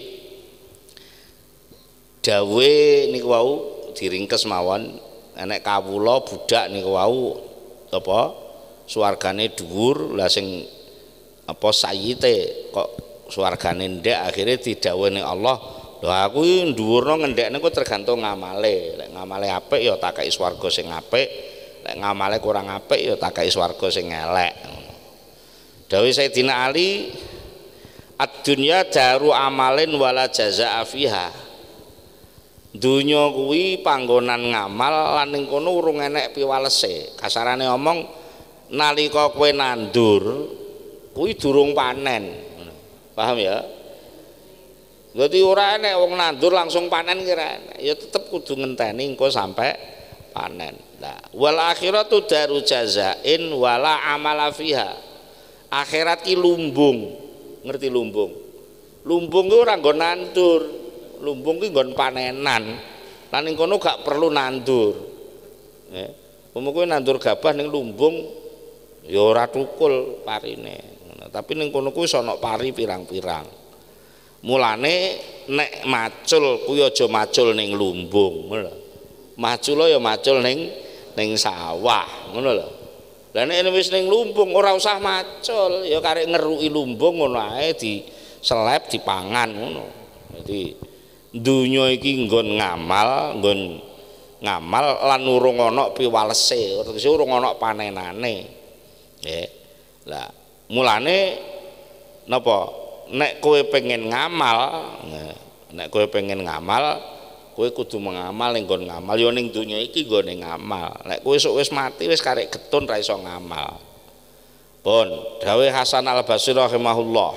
Dawe niku wau diringkes mawon, enek kawula budak niku wau apa swargane dhuwur, lah sing apa sayite kok swargane ndek akhirnya didhawuhi Allah, lho aku iki dhuwurno ngendhekne kok tergantung ngamale. Lek ngamale apik ya tak kei swarga sing apik, lek ngamale kurang apik ya tak kei swarga sing elek. Dawuh Sayyidina Ali, ad-dunya daru amalin wala jazaa fiha. Dunya kuwi panggonan ngamal lan ning kono urung enek piwalese. Kasarane omong nalika kowe nandur kuwi durung panen. Paham ya? Jadi ora enek wong nandur langsung panen kira enek. Ya tetep kudu ngenteni engko sampai panen. Nah, wal akhiratu daru jazain wala amala fiha. Akhirat ki lumbung. Ngerti lumbung? Lumbung ku ora nggon nandur. Lumbung ki nggon panenan. Lan ning kono gak perlu nandur. Umpama kowe nandur gabah ning lumbung ya ora tukul parine. Tapi ning kono kuwi ana pari pirang-pirang. Mulane nek macul kuwi aja macul ning lumbung, ngono lho. Macul ya macul ning sawah, ngono lho. Lah nek wis ning lumbung ora usah macul, ya karek ngeruki lumbung ngono ae diselep dipangan ngono. Jadi dunya iki nggon ngamal lan urung ana piwalese, tegese urung ana panenane. Nggih. Lah mulane napa? Nek kowe pengen ngamal, kowe kudu mengamal ning nggon ngamal ya ning donya iki nggone ngamal. Nek kowe sok wis mati wis karek getun ra iso ngamal. Pun dawuh Hasan Al-Basri rahimahullah.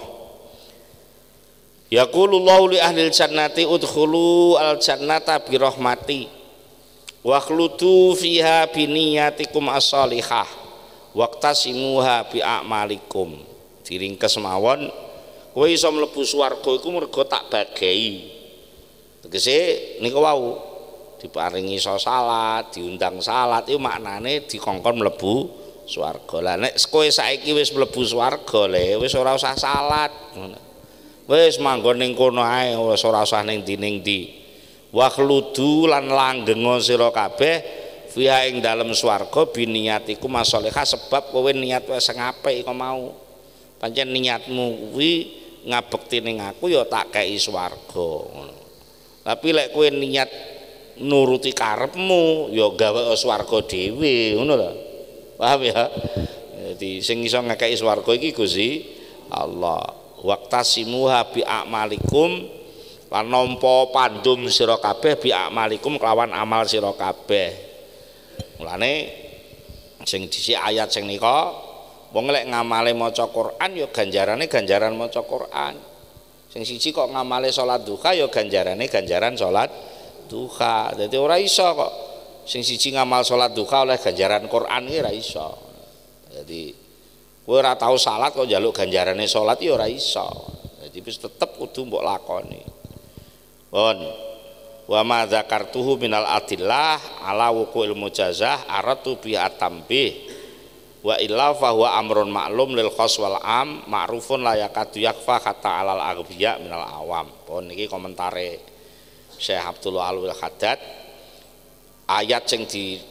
Yaqulullahu li ahlil jannati udkhulu al-jannata bi rahmati wa khludu fiha bi niyatikum as-salihah waqtasimuha bi a'malikum. Diringkes mawon kowe iso mlebu swarga iku mergo tak bagai. Tegese niku wau diparingi iso salat, diundang salat iku maknane dikongkon mlebu swarga. Lah nek kowe saiki wis mlebu swarga le wis ora usah salat. Wis manggon ning kono ae wis ora usah ning ndi. Wa khludu lan langgenga sira kabeh fiha ing dalem swarga biniyatiku masolehah sebab kowe niat wis apik kok mau. Pancen niatmu kuwi ngabekti ning aku ya tak kei swarga ngono. Tapi lek kowe niat nuruti karepmu ya gawe swarga dhewe ngono lho. Paham ya? Jadi sing iso ngekeki swarga iki Gusti Allah. Waqtasimuha bi a'malikum lan nampa pandum sira kabeh bi a'malikum kelawan amal sira kabeh. Mulane sing dhisik ayat sing nika wong lek ngamale maca Quran ya ganjarane ganjaran maca Quran. Sing siji kok ngamale salat duha ya ganjarane ganjaran salat duha. Dadi ora iso kok sing siji ngamal salat duha oleh ganjaran Quran iki ora iso. Dadi kowe ora tau salat kok njaluk ganjarane salat ya ora iso. Dadi wis tetep kudu mbok lakoni. Pun wa ma dzakartuhu minal adillah ala wuqu'il mujazah aratu bi atambih wa illa fa huwa amrun maklum lil khas wal am ma'rufun la yakadu yakfa kata alal aghbiya minal awam. Pun niki komentare Syekh Abdullah Alwi Haddad ayat sing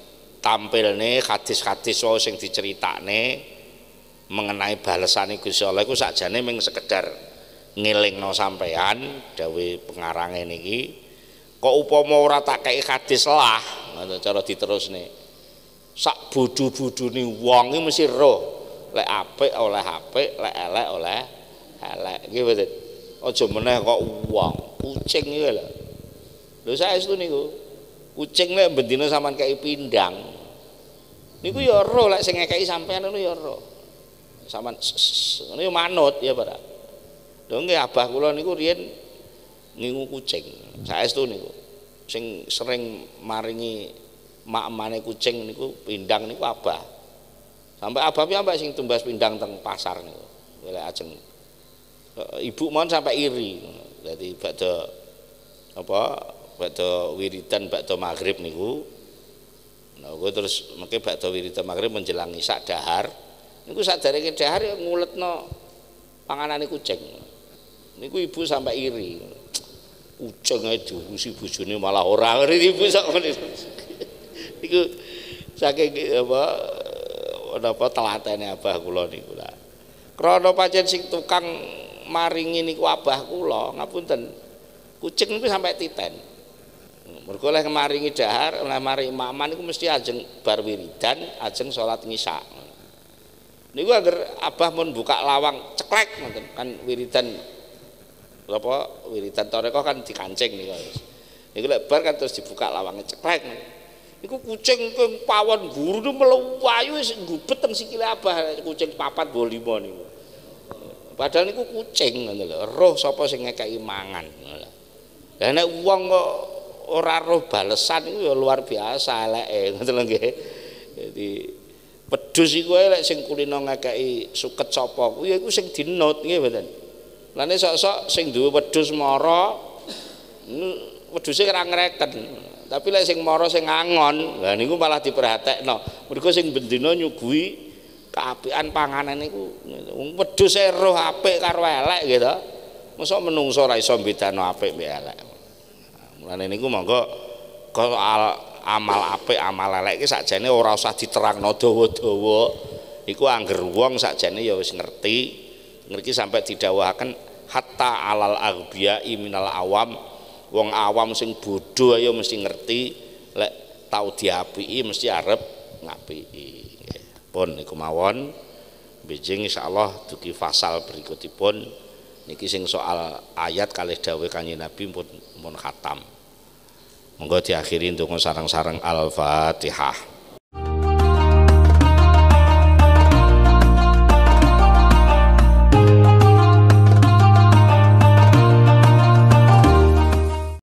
ditampilne hadis-hadis wae sing diceritakne mengenai balesane Gusti Allah iku sakjane mung sekedar ngelingno sampean dawuh pengarange niki kok upama ora tak kei hadis lah ngono cara diterusne sak bodho-bodhone wong iki mesti roh lek apik oleh apik lek elek oleh elek nggih mboten aja meneh kok wong kucing iki lho lho saestu niku kucing lek bendina sampean kei pindang niku ya roh lek sing ngekeki sampean ngono ya roh sampean ngono ya manut ya Pak. Lho nggih abah kula niku riyen ngingu kucing. Saestu niku. Sing sering maringi mak-mane kucing niku pindang niku abah. Sampai abah piyambak sing tumbas pindang teng pasar niku. Lek ajeng ibu mon sampai iri. Dadi badhe apa badhe wiridan badhe maghrib niku. Nah, gue terus mengke badhe wiridan maghrib menjelang isak dahar. Niku saderenge dahar ya nguletno panganane kucing. Niku ibu sampai iri. Kucing ae diurusi bojone malah ora ngerti ibu sak ngene. Niku saking apa telatene abah kula niku lah. Krana pancen sing tukang maringi niku abah kula, ngapunten. Kucing niku sampai titen. Mergo oleh maringi dahar, oleh maringi maman niku mesti ajeng bar wiridan, ajeng salat ngisya. Niku agar abah mun buka lawang ceklek ngoten kan wiridan apa wiridan toreko kan dikancing niku. Niku lek bar kan terus dibuka lawange ceklek. Niku kucing keng pawon guru melewayu wis nggubet teng sikile abah kucing 4 mbok 5 niku. Padahal niku kucing ngono lho, roh sapa sing ngekeki mangan. Lah nek wong kok ora roh balesan niku ya luar biasa eleke ngoten lho nggih. Dadi wedhus iku lek sing kulino ngekeki suket sapa kuwi iku sing dinut nggih mboten. Lah nek sok-sok sing duwe wedhus mara wedhuse ora ngreken. Tapi lek sing mara sing ngangon, lah niku malah diperhatekno. Mergo sing bendina nyuguhi kaapian panganan niku wong wedhus e roh apik karo elek nggih to. Mosok menungso ora iso bedano apik mbek elek. Mulane niku monggo amal apik amal elek iki sakjane ora usah diterangno dawa-dawa. Iku angger wong sakjane ya wis ngerti sampai didhawuhaken hatta alal aghbiya'i minal awam wong awam sing bodho ayo mesti ngerti lek tau diapiki mesti arep ngapiki nggih. Pun niku mawon bijing insyaallah dugi fasal berikutipun niki sing soal ayat kalih dawuh Kanjeng Nabi pun khatam. Monggo diakhiri ndonga sareng-sareng Al-Fatihah.